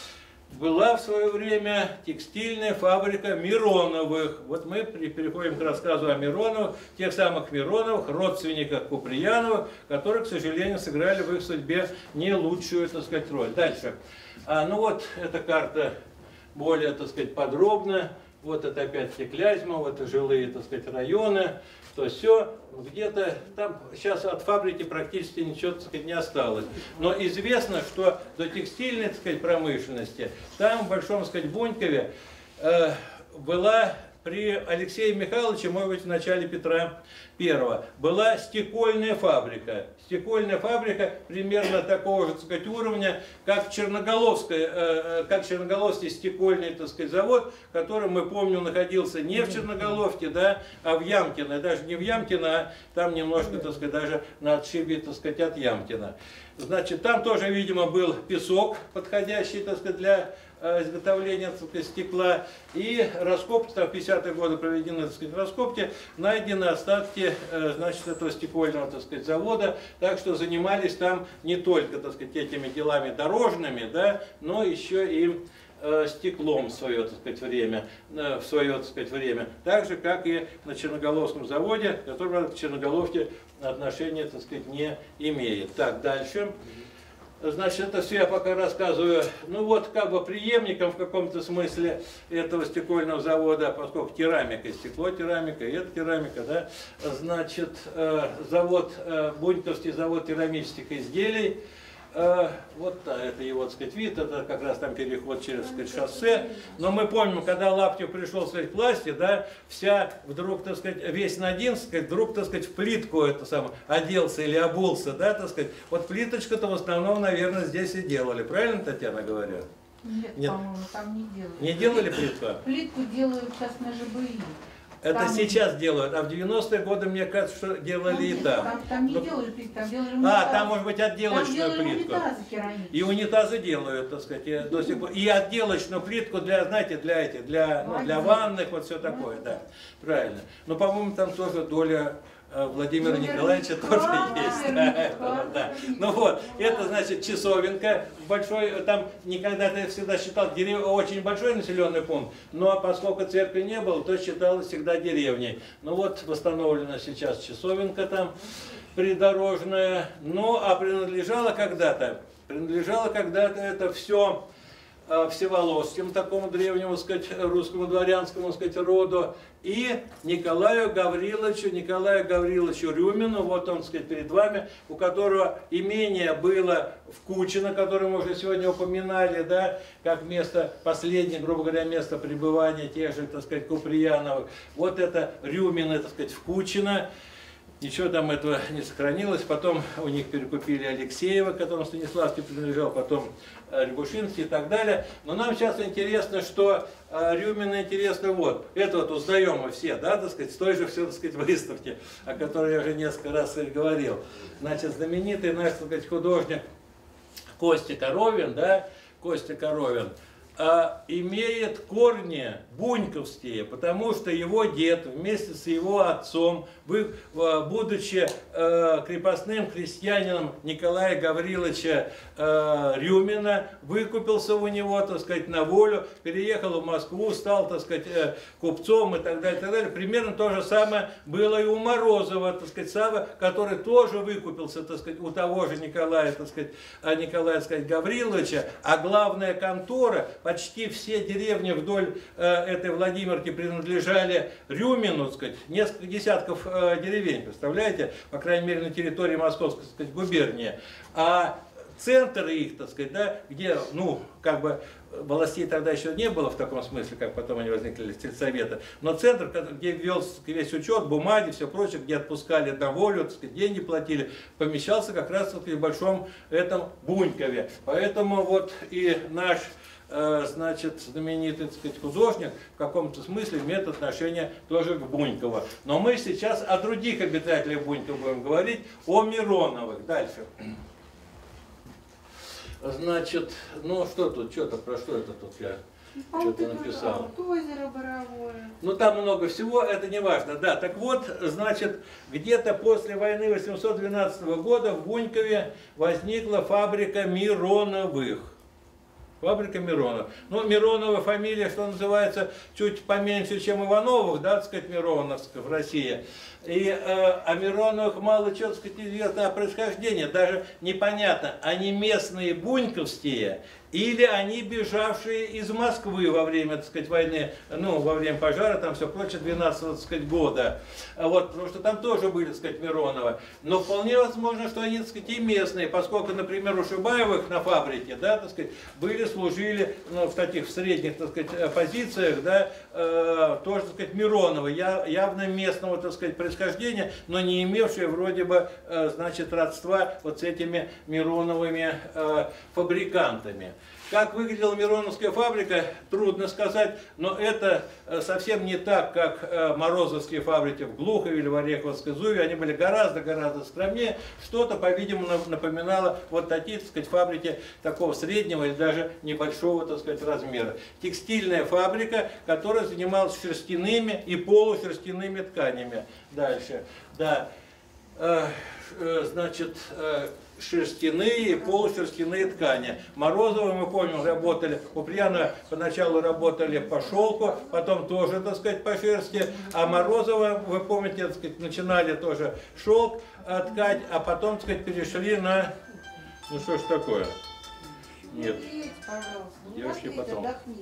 была в свое время текстильная фабрика Мироновых. Вот мы переходим к рассказу о Мироновых, тех самых Мироновых, родственниках Куприяновых, которые, к сожалению, сыграли в их судьбе не лучшую, так сказать, роль. Дальше. А, ну вот, эта карта более, так сказать, подробно. Вот это опять-таки Клязьма, вот это жилые, так сказать, районы. То все где-то там сейчас от фабрики практически ничего, так сказать, не осталось. Но известно, что до текстильной, так сказать, промышленности там в Большом, так сказать, Бунькове э, была при Алексее Михайловиче, может быть, в начале Петра Первого, была стекольная фабрика. Стекольная фабрика примерно такого же, так сказать, уровня, как Черноголовская, э, как Черноголовский стекольный, так сказать, завод, который, мы помним, находился не в Черноголовке, да, а в Ямкино. Даже не в Ямкино, а там немножко, так сказать, даже на отшибе, так сказать, от Ямкина. Значит, там тоже, видимо, был песок, подходящий, так сказать, для изготовления, так сказать, стекла. И раскопки, там в пятидесятые годы проведены, так сказать, раскопки, найдены остатки, значит, этого стекольного, так сказать, завода. Так что занимались там не только, так сказать, этими делами дорожными, да, но еще и э, стеклом в свое, так сказать, время, э, в свое, так сказать, время. Так же, как и на Черноголовском заводе, который к Черноголовке отношения, так сказать, не имеет. Так, дальше. Значит, это все я пока рассказываю, ну вот, как бы преемником в каком-то смысле этого стекольного завода, поскольку керамика, стекло, керамика, и это керамика, да, значит, завод, Буньковский завод керамических изделий, вот да, это его, так сказать, вид, это как раз там переход через, так сказать, шоссе. Но мы помним, когда Лаптев пришел, так сказать, к власти, да, вся вдруг, так сказать, весь Надин, так сказать, вдруг, так сказать, в плитку это самое, оделся или обулся, да, так сказать. Вот плиточку-то в основном, наверное, здесь и делали. Правильно, Татьяна, говорю? Нет, Нет. по-моему, там не делают. Не делали плитку? Плитку делают сейчас на ЖБИ. Это там... сейчас делают, а в девяностые годы, мне кажется, что делали там, и там. Там, там не Но... делали плитку, там делали унитазы. А, там может быть отделочную там плитку. Унитазы керамические. И унитазы делают, так сказать, и до сих пор. И отделочную плитку для, знаете, для этих, для, ну, для ванных, вот все такое, да. Правильно. Но, по-моему, там тоже доля Владимира Николаевича тоже есть. Да, да. Ну вот, это значит часовенка большой, там никогда ты всегда считал дерев... очень большой населенный пункт, но поскольку церкви не было, то считалось всегда деревней. Ну вот восстановлена сейчас часовенка там придорожная, ну а принадлежала когда-то, принадлежала когда-то это все Всеволожским, такому древнему, сказать, русскому дворянскому, сказать, роду, и Николаю Гавриловичу, Николаю Гавриловичу Рюмину, вот он, сказать, перед вами, у которого имение было в Кучино, которое мы уже сегодня упоминали, да, как место, последнее, грубо говоря, место пребывания тех же, так сказать, Куприяновых. Вот это Рюмины, так сказать, в Кучино. Ничего там этого не сохранилось. Потом у них перекупили Алексеева, которому Станиславский принадлежал, потом Рябушинский и так далее. Но нам сейчас интересно, что Рюмина интересно вот. Это вот узнаем мы все, да, так сказать, с той же, все, так сказать, выставки, о которой я уже несколько раз говорил. Значит, знаменитый наш, так сказать, художник Костя Коровин, да, Костя Коровин, А, имеет корни буньковские, потому что его дед вместе с его отцом, вы, будучи э, крепостным крестьянином Николая Гавриловича э, Рюмина, выкупился у него, так сказать, на волю, переехал в Москву, стал, так сказать, э, купцом и так далее, так далее. Примерно то же самое было и у Морозова, так сказать, Савва, который тоже выкупился, так сказать, у того же Николая, так сказать, Николая, так сказать, Гавриловича, а главная контора, почти все деревни вдоль э, этой Владимирки принадлежали Рюмину, так сказать, несколько десятков э, деревень, представляете, по крайней мере на территории Московской, так сказать, губернии. А центр их, так сказать, да, где, ну, как бы властей тогда еще не было в таком смысле, как потом они возникли из сельсовета, но центр, где вел весь учет, бумаги, все прочее, где отпускали на волю, так сказать, деньги платили, помещался как раз в большом этом Бунькове. Поэтому вот и наш, значит, знаменитый, так сказать, художник в каком-то смысле имеет отношение тоже к Бунькову. Но мы сейчас о других обитателях Бунькова будем говорить, о Мироновых. Дальше. Значит, ну что тут, что-то, про что это тут я что-то написал. Озеро Боровое. Ну там много всего, это не важно. Да, так вот, значит, где-то после войны восемьсот двенадцатого года в Бунькове возникла фабрика Мироновых. Фабрика Миронов. Ну, Миронова фамилия, что называется, чуть поменьше, чем Ивановых, да, так сказать, Мироновских в России. И э, о Мироновых мало чего, так сказать, известно о происхождении. Даже непонятно, они местные буньковские или они бежавшие из Москвы во время, так сказать, войны, ну, во время пожара, там все прочее, двенадцатого, так сказать, года. Вот, потому что там тоже были, так сказать, Мироновы. Но вполне возможно, что они, так сказать, и местные, поскольку, например, у Шибаевых на фабрике, да, так сказать, были, служили, ну, в таких в средних, так сказать, позициях, да, э, тоже, так сказать, Мироновы, я, явно местного, так сказать, происхождения, но не имевшие вроде бы, э, значит, родства вот с этими Мироновыми э, фабрикантами. Как выглядела Мироновская фабрика, трудно сказать, но это совсем не так, как Морозовские фабрики в Глухове или в Ореховской Зуеве. Они были гораздо-гораздо скромнее. Что-то, по-видимому, напоминало вот такие, так сказать, фабрики такого среднего или даже небольшого, так сказать, размера. Текстильная фабрика, которая занималась шерстяными и полушерстяными тканями. Дальше. Да. Значит, шерстяные и полушерстяные ткани. Морозовы, мы помним, работали, Куприянова поначалу работали по шелку, потом тоже, так сказать, по шерсти, а Морозова, вы помните, так сказать, начинали тоже шелк ткать, а потом, так сказать, перешли на, ну что ж такое? Нет. Девушки потом.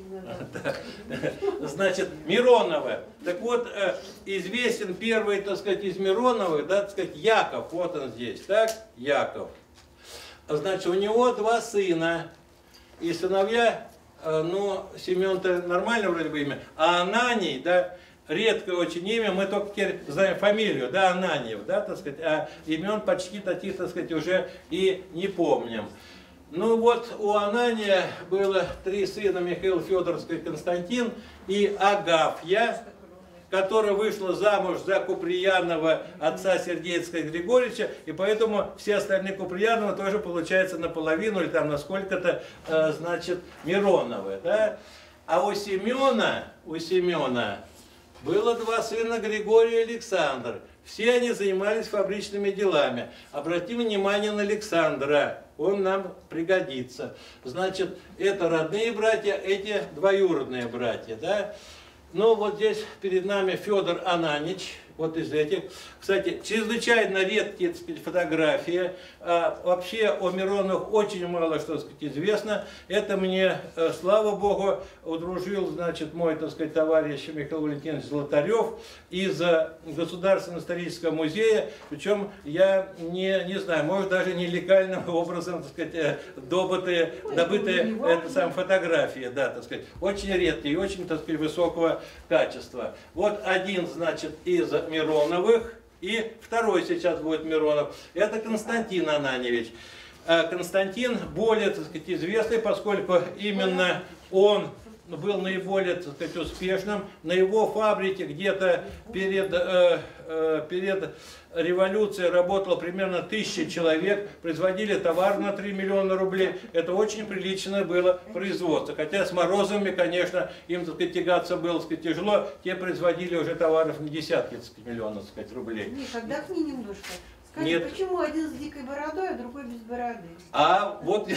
Значит, Мироновы. Так вот, известен первый, так сказать, из Мироновых, да, так сказать, Яков. Вот он здесь, так? Яков. Значит, у него два сына. И сыновья, ну, Семен-то нормально вроде бы имя, а Ананий, да, редкое очень имя, мы только теперь знаем фамилию, да, Ананьев, да, так сказать, а имен почти таких, так сказать, уже и не помним. Ну вот у Анания было три сына, Михаил, Федоровский, Константин, и Агафья, которая вышла замуж за Куприянова, отца Сергея Григорьевича, и поэтому все остальные Куприяновы тоже получается наполовину, или там на сколько-то, э, значит, Мироновы, да? А у Семена, у Семена было два сына, Григорий и Александр. Все они занимались фабричными делами. Обратим внимание на Александра, он нам пригодится. Значит, это родные братья, эти двоюродные братья, да? Ну, вот здесь перед нами Федор Ананич, вот из этих. Кстати, чрезвычайно редкие, так сказать, фотографии. А, вообще о Мироновых очень мало что, так сказать, известно. Это мне, слава Богу, удружил, значит, мой, так сказать, товарищ Михаил Валентинович Золотарев из Государственного исторического музея. Причем я не, не знаю, может даже нелегальным образом, так сказать, добытые, добытые это сам фотографии, да, так сказать, очень редкие и очень, так сказать, высокого качества. Вот один, значит, из Мироновых, и второй сейчас будет Миронов. Это Константин Ананьевич. Константин более, так сказать, известный, поскольку именно он был наиболее, так сказать, успешным. На его фабрике где-то перед, э, э, перед революцией работало примерно тысяча человек, производили товар на три миллиона рублей. Это очень приличное было производство. Хотя с Морозовыми, конечно, им, так сказать, тягаться было, так сказать, тяжело. Те производили уже товаров на десятки, так сказать, миллионов, так сказать, рублей. Миша, отдохни немножко. Скажи, нет. Почему один с дикой бородой, а другой без бороды? А вот,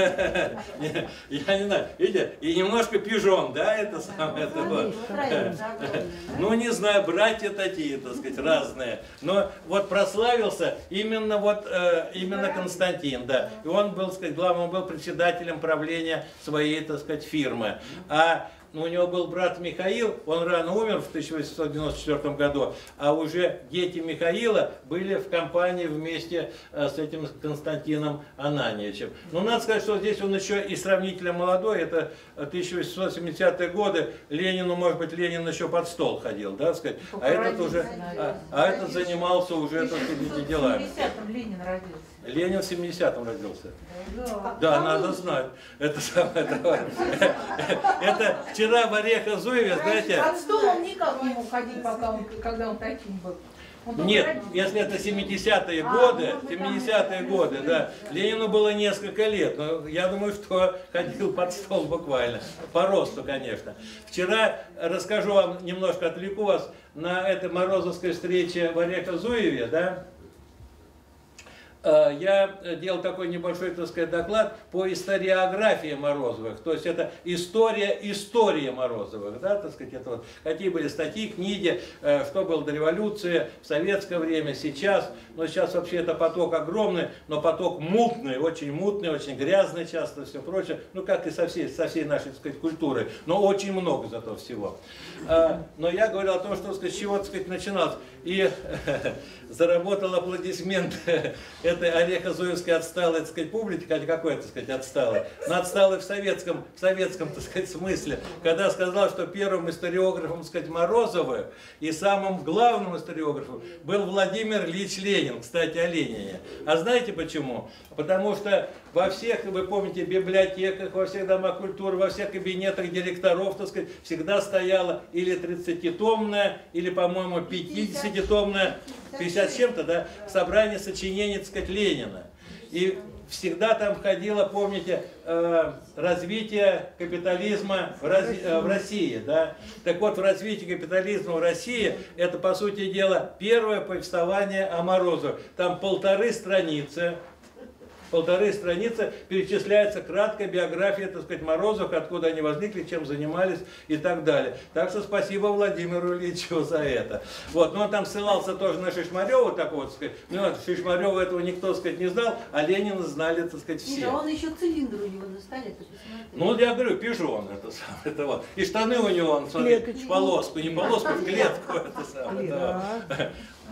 я не знаю, видите, и немножко пижон, да, это самое, это вот. Ну, не знаю, братья такие, так сказать, разные. Но вот прославился именно вот, именно Константин, да. И он был, так сказать, главным, он был председателем правления своей, так сказать, фирмы. А у него был брат Михаил, он рано умер в тысяча восемьсот девяносто четвёртом году, а уже дети Михаила были в компании вместе с этим Константином Ананьевичем. Но надо сказать, что здесь он еще и сравнительно молодой, это тысяча восемьсот семидесятые годы, Ленину, может быть, Ленин еще под стол ходил, да, сказать, а этот уже, а, а этот занимался уже, так сказать, делами. В семидесятом Ленин родился. Ленин в семидесятом родился. Да, да надо знать. Это самое, это вчера в Орехово-Зуеве, знаете... Под стол он никак не мог ходить, пока он, когда он таким был. Он Нет, родился. если это семидесятые А, годы, может быть, семидесятые годы, да, Ленину было несколько лет, но я думаю, что ходил под стол буквально, по росту, конечно. Вчера, расскажу вам, немножко отвлеку вас, на этой морозовской встрече в Орехово-Зуеве, да, я делал такой небольшой, так сказать, доклад по историографии Морозовых. То есть это история истории Морозовых. Да, так сказать, это вот, какие были статьи, книги, что было до революции, в советское время, сейчас. Но сейчас вообще это поток огромный, но поток мутный, очень мутный, очень грязный часто, все прочее. Ну, как и со всей, со всей нашей, так сказать, культуры. Но очень много зато всего. Но я говорил о том, что, так сказать, с чего, так сказать, начиналось. И заработал аплодисмент этой орехозуевской отсталой, так сказать, публики, хотя какой, так сказать, отсталой, но отсталой в советском, в советском, так сказать, смысле, когда сказал, что первым историографом, так сказать, Морозовых и самым главным историографом был Владимир Ильич Ленин, кстати, о Ленине. А знаете почему? Потому что во всех, вы помните, библиотеках, во всех домах культуры, во всех кабинетах директоров, так сказать, всегда стояла или тридцатитомная, или, по-моему, пятидесятитомная, пятьдесят с чем-то, да, собрание сочинений, так сказать, Ленина. И всегда там входило, помните, развитие капитализма в России. Да? Так вот, в развитии капитализма в России, это, по сути дела, первое повествование о Морозовых. Там полторы страницы. Полторы страницы перечисляется краткая биография, так сказать, Морозовых, откуда они возникли, чем занимались и так далее. Так что спасибо Владимиру Ильичу за это. Вот, но он там ссылался тоже на Шишмарева, такого, так сказать. Ну, Шишмарева этого никто, так сказать, не знал, а Ленина знали, так сказать, все. Нет, а он еще цилиндр у него на столе, ты посмотри. Ну, я говорю, пижон, это самое, это вот. И штаны у него, он, смотри, в полоску, не полоску, в клетку, это самое. Да.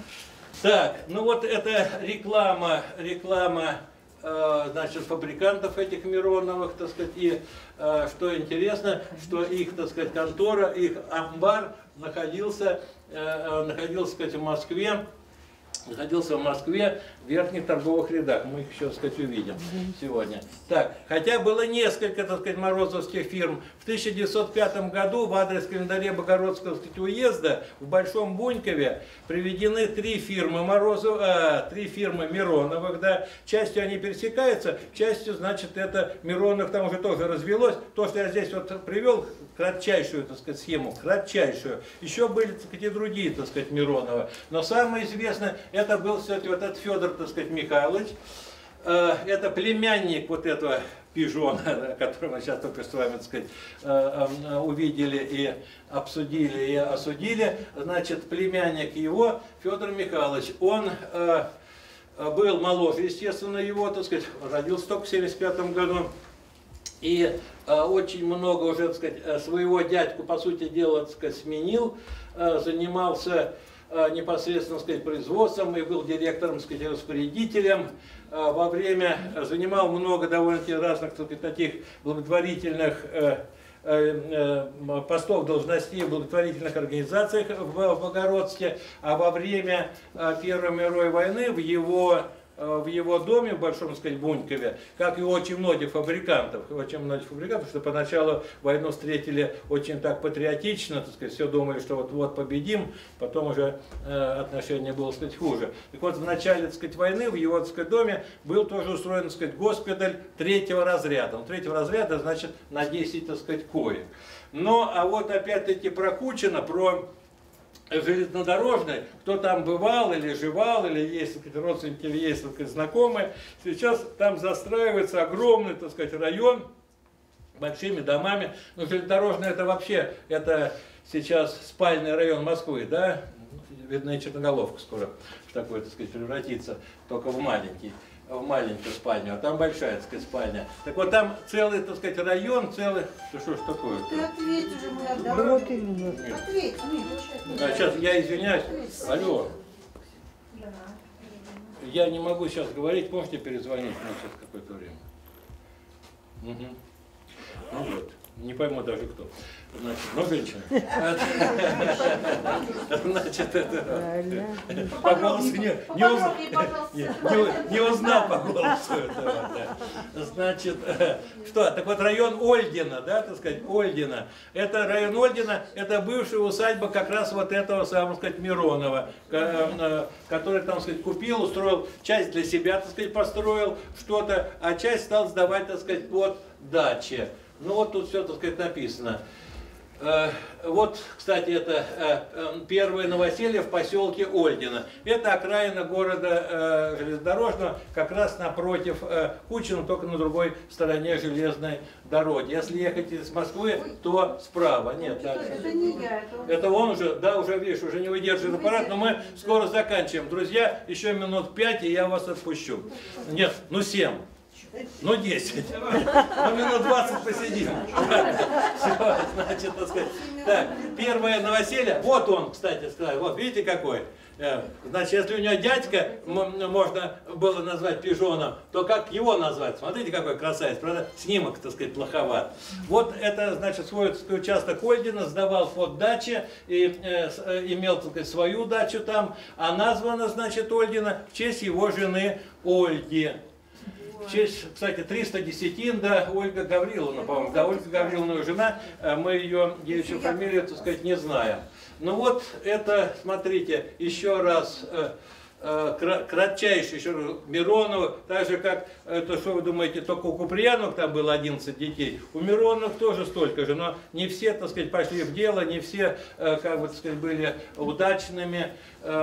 Так, ну вот это реклама, реклама, значит, фабрикантов этих Мироновых, так сказать, и что интересно, что их, так сказать, контора, их амбар находился, находился, так сказать, в Москве, находился в Москве в верхних торговых рядах. Мы их еще, так сказать, увидим сегодня. Так, хотя было несколько, так сказать, морозовских фирм. В тысяча девятьсот пятом году в адрес календаря Богородского, так сказать, уезда в Большом Бунькове приведены три фирмы Морозов, а, три фирмы Мироновых. Да. Частью они пересекаются, частью, значит, это Мироновых там уже тоже развелось. То, что я здесь вот привел, кратчайшую, так сказать, схему, кратчайшую. Еще были, так сказать, и другие, так сказать, Мироновы. Но самое известное, это был, кстати, вот этот Федор, так сказать, Михайлович. Это племянник вот этого пижона, которого мы сейчас только с вами, так сказать, увидели и обсудили, и осудили. Значит, племянник его, Федор Михайлович, он был моложе, естественно, его, так сказать, родился только в семьдесят пятом году. И очень много уже, так сказать, своего дядьку, по сути дела, так сказать, сменил, занимался непосредственно, так сказать, производством и был директором, так сказать, распорядителем. Во время занимал много довольно-таки разных, так сказать, таких благотворительных постов, должностей в благотворительных организациях в Богородске, а во время Первой мировой войны в его в его доме, в Большом, так сказать, Бунькове, как и очень многих фабрикантов, очень многих фабрикантов, что поначалу войну встретили очень так патриотично, так сказать, все думали, что вот-вот победим, потом уже э, отношение было, так сказать, хуже. Так вот, в начале, так сказать, войны в его, так сказать, доме был тоже устроен, так сказать, госпиталь третьего разряда. Он третьего разряда, значит, на десять, так сказать, коек. Но, а вот опять-таки про Кучина, про железнодорожный, кто там бывал или жевал, или есть, так сказать, родственники, или есть, так сказать, знакомые, сейчас там застраивается огромный, так сказать, район большими домами. Но железнодорожный это вообще, это сейчас спальный район Москвы, да, видно, и Черноголовка скоро в такой, так сказать, превратится, только в маленький. в маленькую спальню, а там большая, так сказать, спальня. Так вот там целый, так сказать, район, целый... Что, что ж такое? Ты ответь уже, мы Да отдавали. вот именно. Ответь, Миш. А, сейчас, я извиняюсь. Алло. Я не могу сейчас говорить, можете перезвонить мне сейчас какое-то время. Угу. Ну вот. Не пойму даже кто. Значит, ну, женщина. Значит, это... По голосу не, не, уз... не, не, не узнал по голосу этого. Да. Значит, что? Так вот, район Ольдина, да, так сказать, Ольдина. Это район Ольдина, это бывшая усадьба как раз вот этого, самого, сказать, Миронова, который, там, сказать, купил, устроил, часть для себя, так сказать, построил что-то, а часть стал сдавать, так сказать, под дачи. Ну вот тут все, так сказать, написано. Вот, кстати, это первое новоселье в поселке Ольдино. Это окраина города железнодорожного, как раз напротив Кучина, только на другой стороне железной дороги. Если ехать из Москвы, то справа. Нет, да. Это не я, это он. Это он уже, да, уже видишь, уже не выдерживает аппарат, но мы скоро заканчиваем. Друзья, еще минут пять, и я вас отпущу. Нет, ну семь. Ну десять. Ну минут двадцать посидим. Все, значит, так сказать. Так, первое новоселье. Вот он, кстати сказать. Вот видите какой. Значит, если у него дядька можно было назвать пижоном, то как его назвать? Смотрите, какой красавец. Правда, снимок, так сказать, плоховат. Вот это, значит, свой участок Ольдино сдавал под дачи и э, имел, так сказать, свою дачу там. А названа, значит, Ольдино в честь его жены Ольги. В честь, кстати, триста десятин, да, Ольга Гавриловна, по-моему, да, Ольга Гавриловна жена, мы ее девичью фамилию, так сказать, не знаем. Ну вот это, смотрите, еще раз, э, э, кратчайший, еще раз, Миронова, так же как, это что вы думаете, только у Куприяновых там было одиннадцать детей, у Мироновых тоже столько же, но не все, так сказать, пошли в дело, не все, э, как бы, так сказать, были удачными.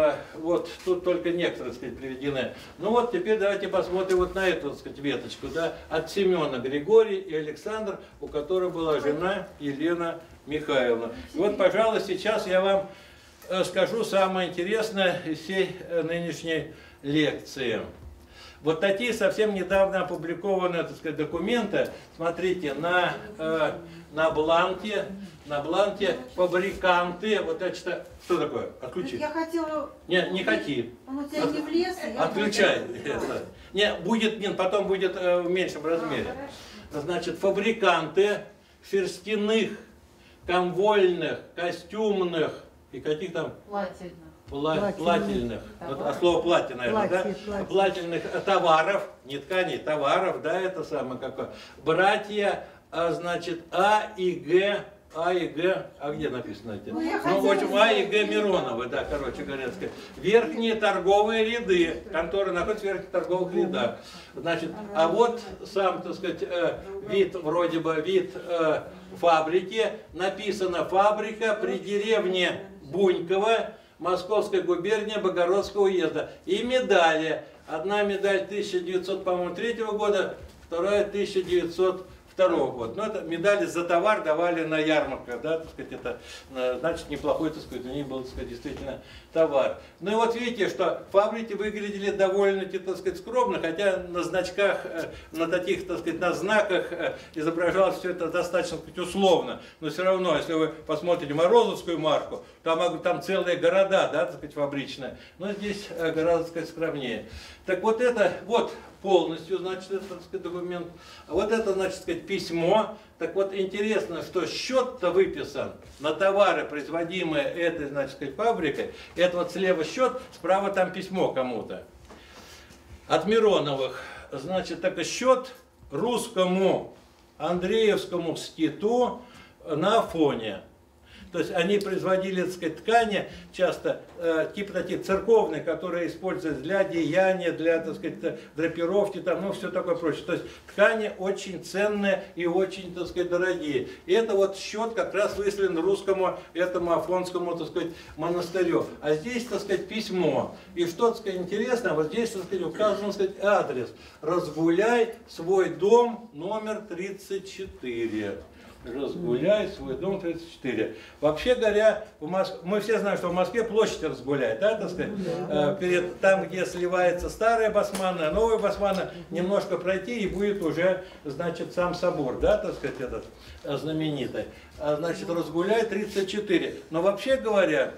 Вот тут только некоторые, так сказать, приведены. Ну вот теперь давайте посмотрим вот на эту, так сказать, веточку, да, от Семена Григорий и Александр, у которых была жена Елена Михайловна. И вот, пожалуй, сейчас я вам скажу самое интересное из всей нынешней лекции. Вот такие совсем недавно опубликованные, так сказать, документы, смотрите, на, э, на бланке, на бланке фабриканты, вот это что, что такое? Отключи. Я хотела... Не, не хоти. Он у тебя не влез, и я... Отключай. Не, будет, нет, потом будет э, в меньшем размере. Значит, фабриканты шерстяных, конвольных, костюмных и каких там... Плательных. Пла плательных, вот, а слово платье, наверное, платье, да? Платье. Плательных товаров, не тканей, товаров, да, это самое какое. Братья, а, значит, А и Г, А и Г, а где написано эти? Ну, ну в общем, А и Г Мироновы, да, короче говоря, сказать. Верхние торговые ряды, конторы находятся в верхних торговых рядах. Значит, а вот сам, так сказать, вид, вроде бы, вид э, фабрики, написано фабрика при деревне Буньково, Московская губерния, Богородского уезда. И медали. Одна медаль тысяча девятьсот третьего года, вторая тысяча девятьсот второго года. Но это медали за товар давали на ярмарках, да, так сказать, это значит неплохой, так сказать, у них был, так сказать, действительно товар. Ну и вот видите, что фабрики выглядели довольно, так сказать, скромно, хотя на значках, на таких, так сказать, на знаках изображалось все это достаточно, так сказать, условно. Но все равно, если вы посмотрите Морозовскую марку, там, там целые города, да, так сказать, фабричные. Но здесь гораздо, так сказать, скромнее. Так вот это, вот полностью, значит, это, так сказать, документ. А вот это, значит, сказать, письмо. Так вот, интересно, что счет-то выписан на товары, производимые этой, значит, сказать, фабрикой. Это вот слева счет, справа там письмо кому-то. От Мироновых. Значит, так счет русскому Андреевскому скиту на Афоне. То есть они производили, так сказать, ткани, часто э, типа такие церковные, которые используются для одеяния, для, так сказать, драпировки, там, ну, все такое прочее. То есть ткани очень ценные и очень, так сказать, дорогие. И это вот счет как раз выслан русскому, этому афонскому, так сказать, монастырю. А здесь, так сказать, письмо. И что, так сказать, интересно, вот здесь, так сказать, указан, так сказать, адрес. Разгуляй свой дом, номер тридцать четыре. Разгуляй свой дом тридцать четыре. Вообще говоря, в Моск... мы все знаем, что в Москве площадь Разгуляй, да, так сказать, э, перед там, где сливается старая Басманная, новая Басманная, немножко пройти и будет уже, значит, сам собор, да, так сказать, этот э, знаменитый. А, значит, Разгуляй тридцать четыре. Но вообще говоря,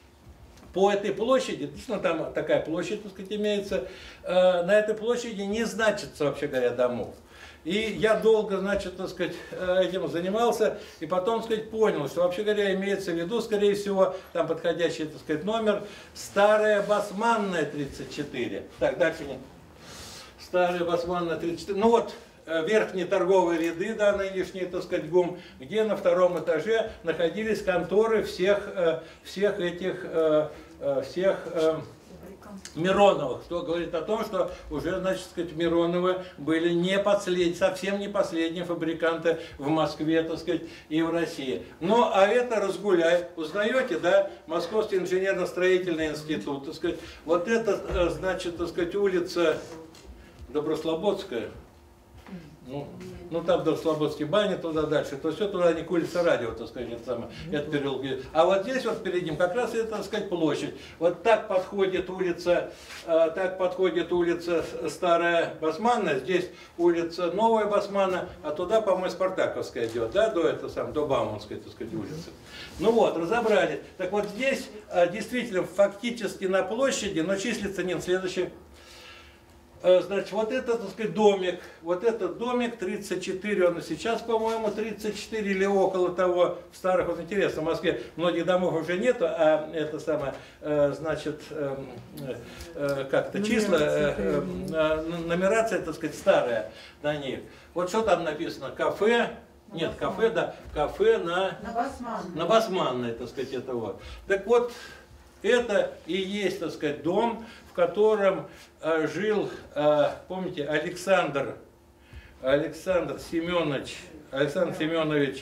по этой площади, действительно там такая площадь, так сказать, имеется, э, на этой площади не значится, вообще говоря, домов. И я долго, значит, так сказать, этим занимался, и потом, так сказать, понял, что, вообще говоря, имеется в виду, скорее всего, там подходящий, так сказать, номер, старая Басманная тридцать четыре. Так, дальше нет. Старая Басманная тридцать четыре. Ну вот, верхние торговые ряды, да, нынешний, так сказать, ГУМ, где на втором этаже находились конторы всех, всех этих, всех Мироновых, что говорит о том, что уже, значит, сказать, Мироновы были не послед... совсем не последние фабриканты в Москве, так сказать, и в России. Ну, а это Разгуляй. Узнаете, да? Московский инженерно-строительный институт, так сказать. Вот это, значит, так сказать, улица Доброслободская. Ну, ну там до Слободской бани, туда дальше, то все туда не к улице Радио, так сказать, это самое, это переулок. А вот здесь вот перед ним как раз это, так сказать, площадь. Вот так подходит улица, э, так подходит улица Старая Басманная, здесь улица Новая Басманная, а туда, по-моему, Спартаковская идет, да, до этого самого, до Бауманской, так сказать, улицы. Ну вот, разобрали. Так вот здесь э, действительно фактически на площади, но числится не следующий. Значит, вот этот, так сказать, домик, вот этот домик, тридцать четыре, он и сейчас, по-моему, тридцать четыре или около того, в старых, вот интересно, в Москве многих домов уже нету, а это самое, значит, как-то числа, нумерация, так сказать, старая на них. Вот что там написано, кафе, нет, кафе, да, кафе на, На Басманной. на Басманной, так сказать, это вот. Так вот, это и есть, так сказать, дом, в котором э, жил, э, помните, Александр, Александр Семенович, Александр Семенович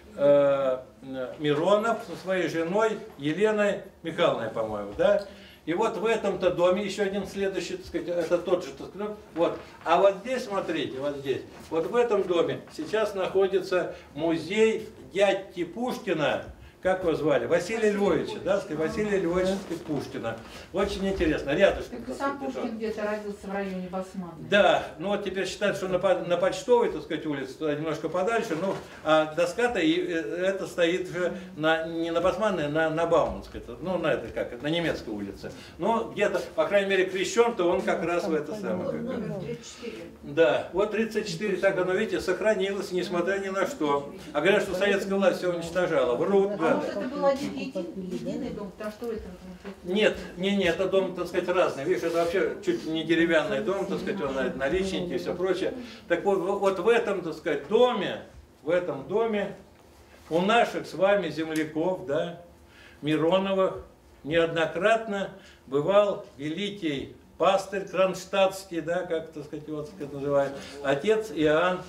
э, Миронов со своей женой Еленой Михайловной, по-моему, да? И вот в этом-то доме еще один следующий, так сказать, это тот же, так сказать, вот. А вот здесь, смотрите, вот здесь, вот в этом доме сейчас находится музей дядьки Пушкина. Как его звали? Василия Львовича, да, Василия Львовича Пушкина. Очень интересно, рядышком. Так и сам Пушкин где-то родился в районе Басманной. Да, ну вот теперь считают, что на, на Почтовой, так сказать, улице, туда немножко подальше, ну, а доска-то и это стоит уже на, не на Басманной, на, на Бауманской, ну, на этой, как, на немецкой улице. Но где-то, по крайней мере, крещен-то он как раз в это самое. Номер тридцать четыре. Да, вот тридцать четыре, так оно, видите, сохранилось, несмотря ни на что. А говорят, что советская власть все уничтожала. Врут, А может, это был один един- единый дом, потому что это... Нет, не, не, это дом, так сказать, разный. Видишь, это вообще чуть ли не деревянный дом, так сказать, он на наличники и все прочее. Так вот, вот в этом, так сказать, доме, в этом доме у наших с вами земляков, да, Мироновых, неоднократно бывал великий пастырь кронштадтский, да, как, так сказать, его, так сказать, называют, отец Иоанн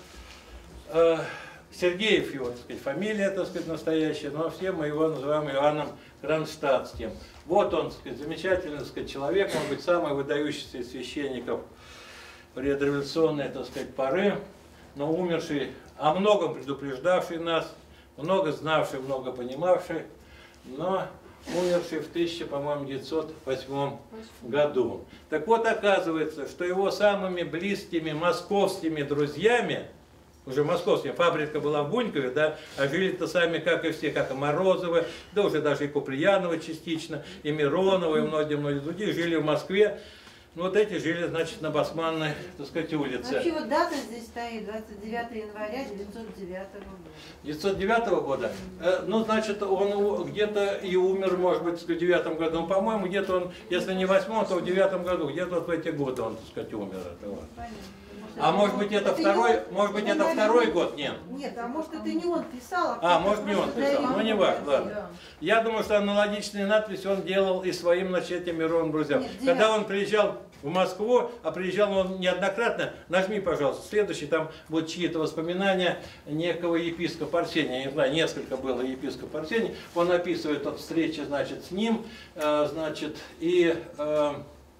э, Сергеев, его, так сказать, фамилия, так сказать, настоящая, но все мы его называем Иоанном Кронштадтским. Вот он, так сказать, замечательный, так сказать, человек, может быть, самый выдающийся из священников предреволюционной, так сказать, поры, но умерший, о многом предупреждавший нас, много знавший, много понимавший, но умерший в тысяча девятьсот восьмом году. Так вот, оказывается, что его самыми близкими московскими друзьями, уже московская фабрика была в Бунькове, да, а жили-то сами, как и все, как и Морозовы, да уже даже и Куприяновы частично, и Мироновы, и многие-многие другие жили в Москве. Ну вот эти жили, значит, на Басманной, так сказать, улице. Вообще вот дата здесь стоит, двадцать девятое января девятьсот девятого года. девятьсот девятого года? Э, ну, значит, он где-то и умер, может быть, в девятом году. Ну, по-моему, где-то он, если не в восьмом, то в девятом году, где-то вот в эти годы он, так сказать, умер. Вот. А может быть, это второй, может быть, это второй год? Нет. Нет, а может, это не он писал, А, может, не он писал. Ну, не важно, ладно. Я думаю, что аналогичные надписи он делал и своим, значит, этим Мироновым друзьям. Когда он приезжал в Москву, а приезжал он неоднократно, нажми, пожалуйста, следующий, там будут чьи-то воспоминания некого епископа Арсения, я не знаю, несколько было епископа Арсения, он описывает от встречи, значит, с ним, э, значит, и... Э,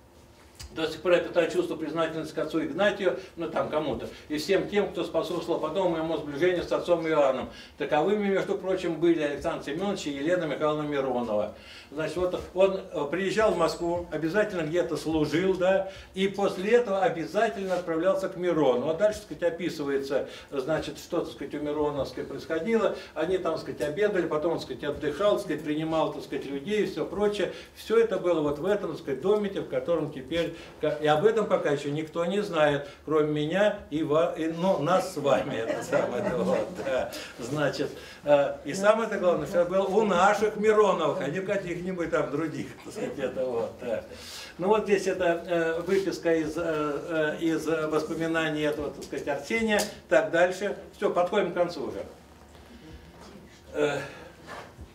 до сих пор я питаю чувство признательности к отцу Игнатию, ну там кому-то, и всем тем, кто способствовал потом моему сближению с отцом Иоанном. Таковыми, между прочим, были Александр Семенович и Елена Михайловна Миронова. Значит, вот он приезжал в Москву, обязательно где-то служил, да, и после этого обязательно отправлялся к Мирону. А дальше, так сказать, описывается, значит, что, так сказать, у Мироновской происходило. Они там, так сказать, обедали, потом, так сказать, отдыхал, так сказать, принимал, так сказать, людей и все прочее. Все это было вот в этом, так сказать, домике, в котором теперь... И об этом пока еще никто не знает, кроме меня и, ва, и ну, нас с вами. Это самое, вот, да. Значит, э, и самое главное, что я был у наших Мироновых, а не в каких-нибудь там других. Так сказать, это вот, да. Ну вот здесь это э, выписка из, э, из воспоминаний этого, так сказать, Арсения. Так, дальше. Все, подходим к концу уже. Э,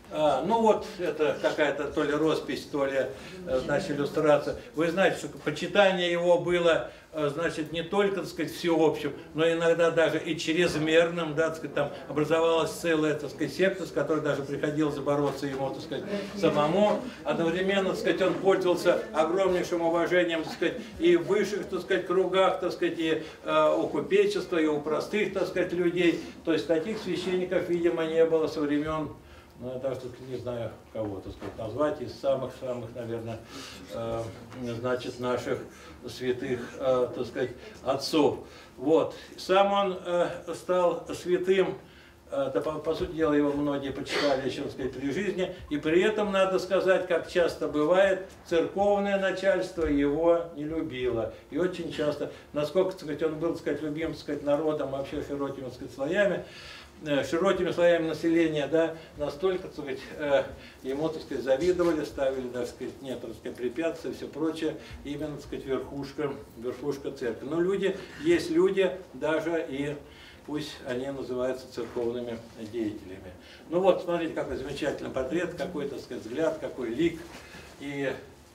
А, ну вот, это какая-то то ли роспись, то ли, значит, иллюстрация. Вы знаете, что почитание его было, значит, не только, так сказать, всеобщим, но иногда даже и чрезмерным, да, так сказать, там образовалась целая, так сказать, секта, с которой даже приходилось бороться ему, так сказать, самому. Одновременно, так сказать, он пользовался огромнейшим уважением, так сказать, и в высших, так сказать, кругах, так сказать, и э, у купечества, и у простых, так сказать, людей. То есть таких священников, видимо, не было со времен, ну, я даже не знаю, кого, так сказать, назвать, из самых-самых, наверное, э, значит, наших святых, э, так сказать, отцов. Вот. Сам он э, стал святым, э, да, по, по сути дела, его многие почитали еще, так сказать, при жизни, и при этом, надо сказать, как часто бывает, церковное начальство его не любило. И очень часто, насколько, так сказать, он был, так сказать, любим, так сказать, народом, вообще широкими, так сказать, слоями, широкими слоями населения, да, настолько, так сказать, ему, так сказать, завидовали, ставили, так сказать, нет, так сказать, препятствий, все прочее, именно, так сказать, верхушка, верхушка церкви. Но люди, есть люди, даже и, пусть они называются церковными деятелями. Ну вот, смотрите, какой замечательный портрет, какой, так сказать, взгляд, какой лик, и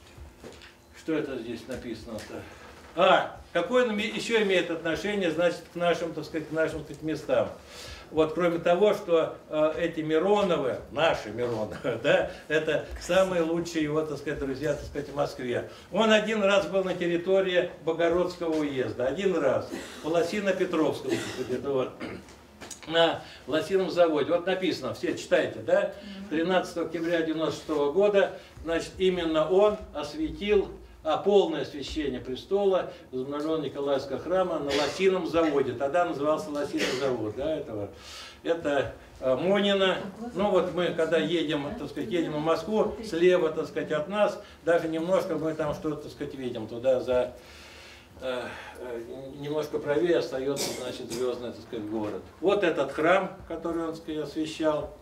что это здесь написано-то? А, какое он еще имеет отношение, значит, к нашим, так сказать, к нашим, так сказать, местам. Вот, кроме того, что э, эти Мироновы, наши Мироновы, да, это самые лучшие его, так сказать, друзья, так сказать, в Москве. Он один раз был на территории Богородского уезда, один раз, по Лосино-Петровскому, вот, на Лосином заводе. Вот написано, все читайте, да, тринадцатого октября девяносто шестого года, значит, именно он осветил, а полное освящение престола, возобновлен Николаевского храма на Лосином заводе. Тогда назывался Лосиный завод. Да, этого. Это э, Монина. Ну вот мы, когда едем, так сказать, едем в Москву, слева, так сказать, от нас, даже немножко мы там что-то, так сказать, видим. Туда за э, э, немножко правее остается, значит, звездный, так сказать, город. Вот этот храм, который он, так сказать, освещал.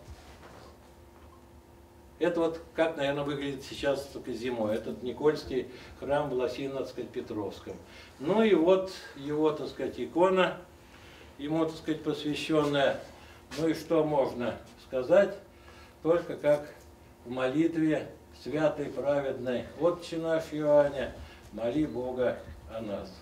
Это вот как, наверное, выглядит сейчас только зимой. Этот Никольский храм в Лосино-Петровском. Ну и вот его, так сказать, икона, ему, так сказать, посвященная. Ну и что можно сказать? Только как в молитве святой, праведной: «Отче наш Иоанне, моли Бога о нас».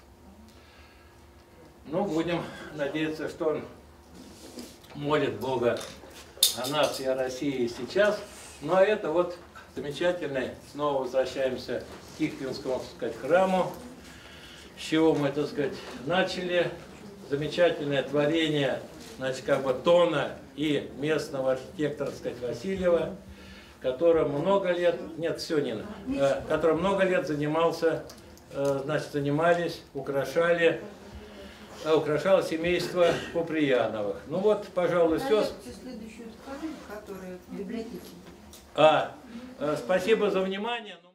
Ну, будем надеяться, что он молит Бога о нас и о России сейчас. Ну а это вот замечательный, снова возвращаемся к Тихвинскому, так сказать, храму, с чего мы, так сказать, начали. Замечательное творение, значит, как бы Тона и местного архитектора, так сказать, Васильева, которым много лет, нет, Сёнина, э, который много лет занимался, э, значит, занимались, украшали, э, украшало семейство Куприяновых. Ну вот, пожалуй, все. Следующую ткань, которая в библиотеке. А, спасибо за внимание.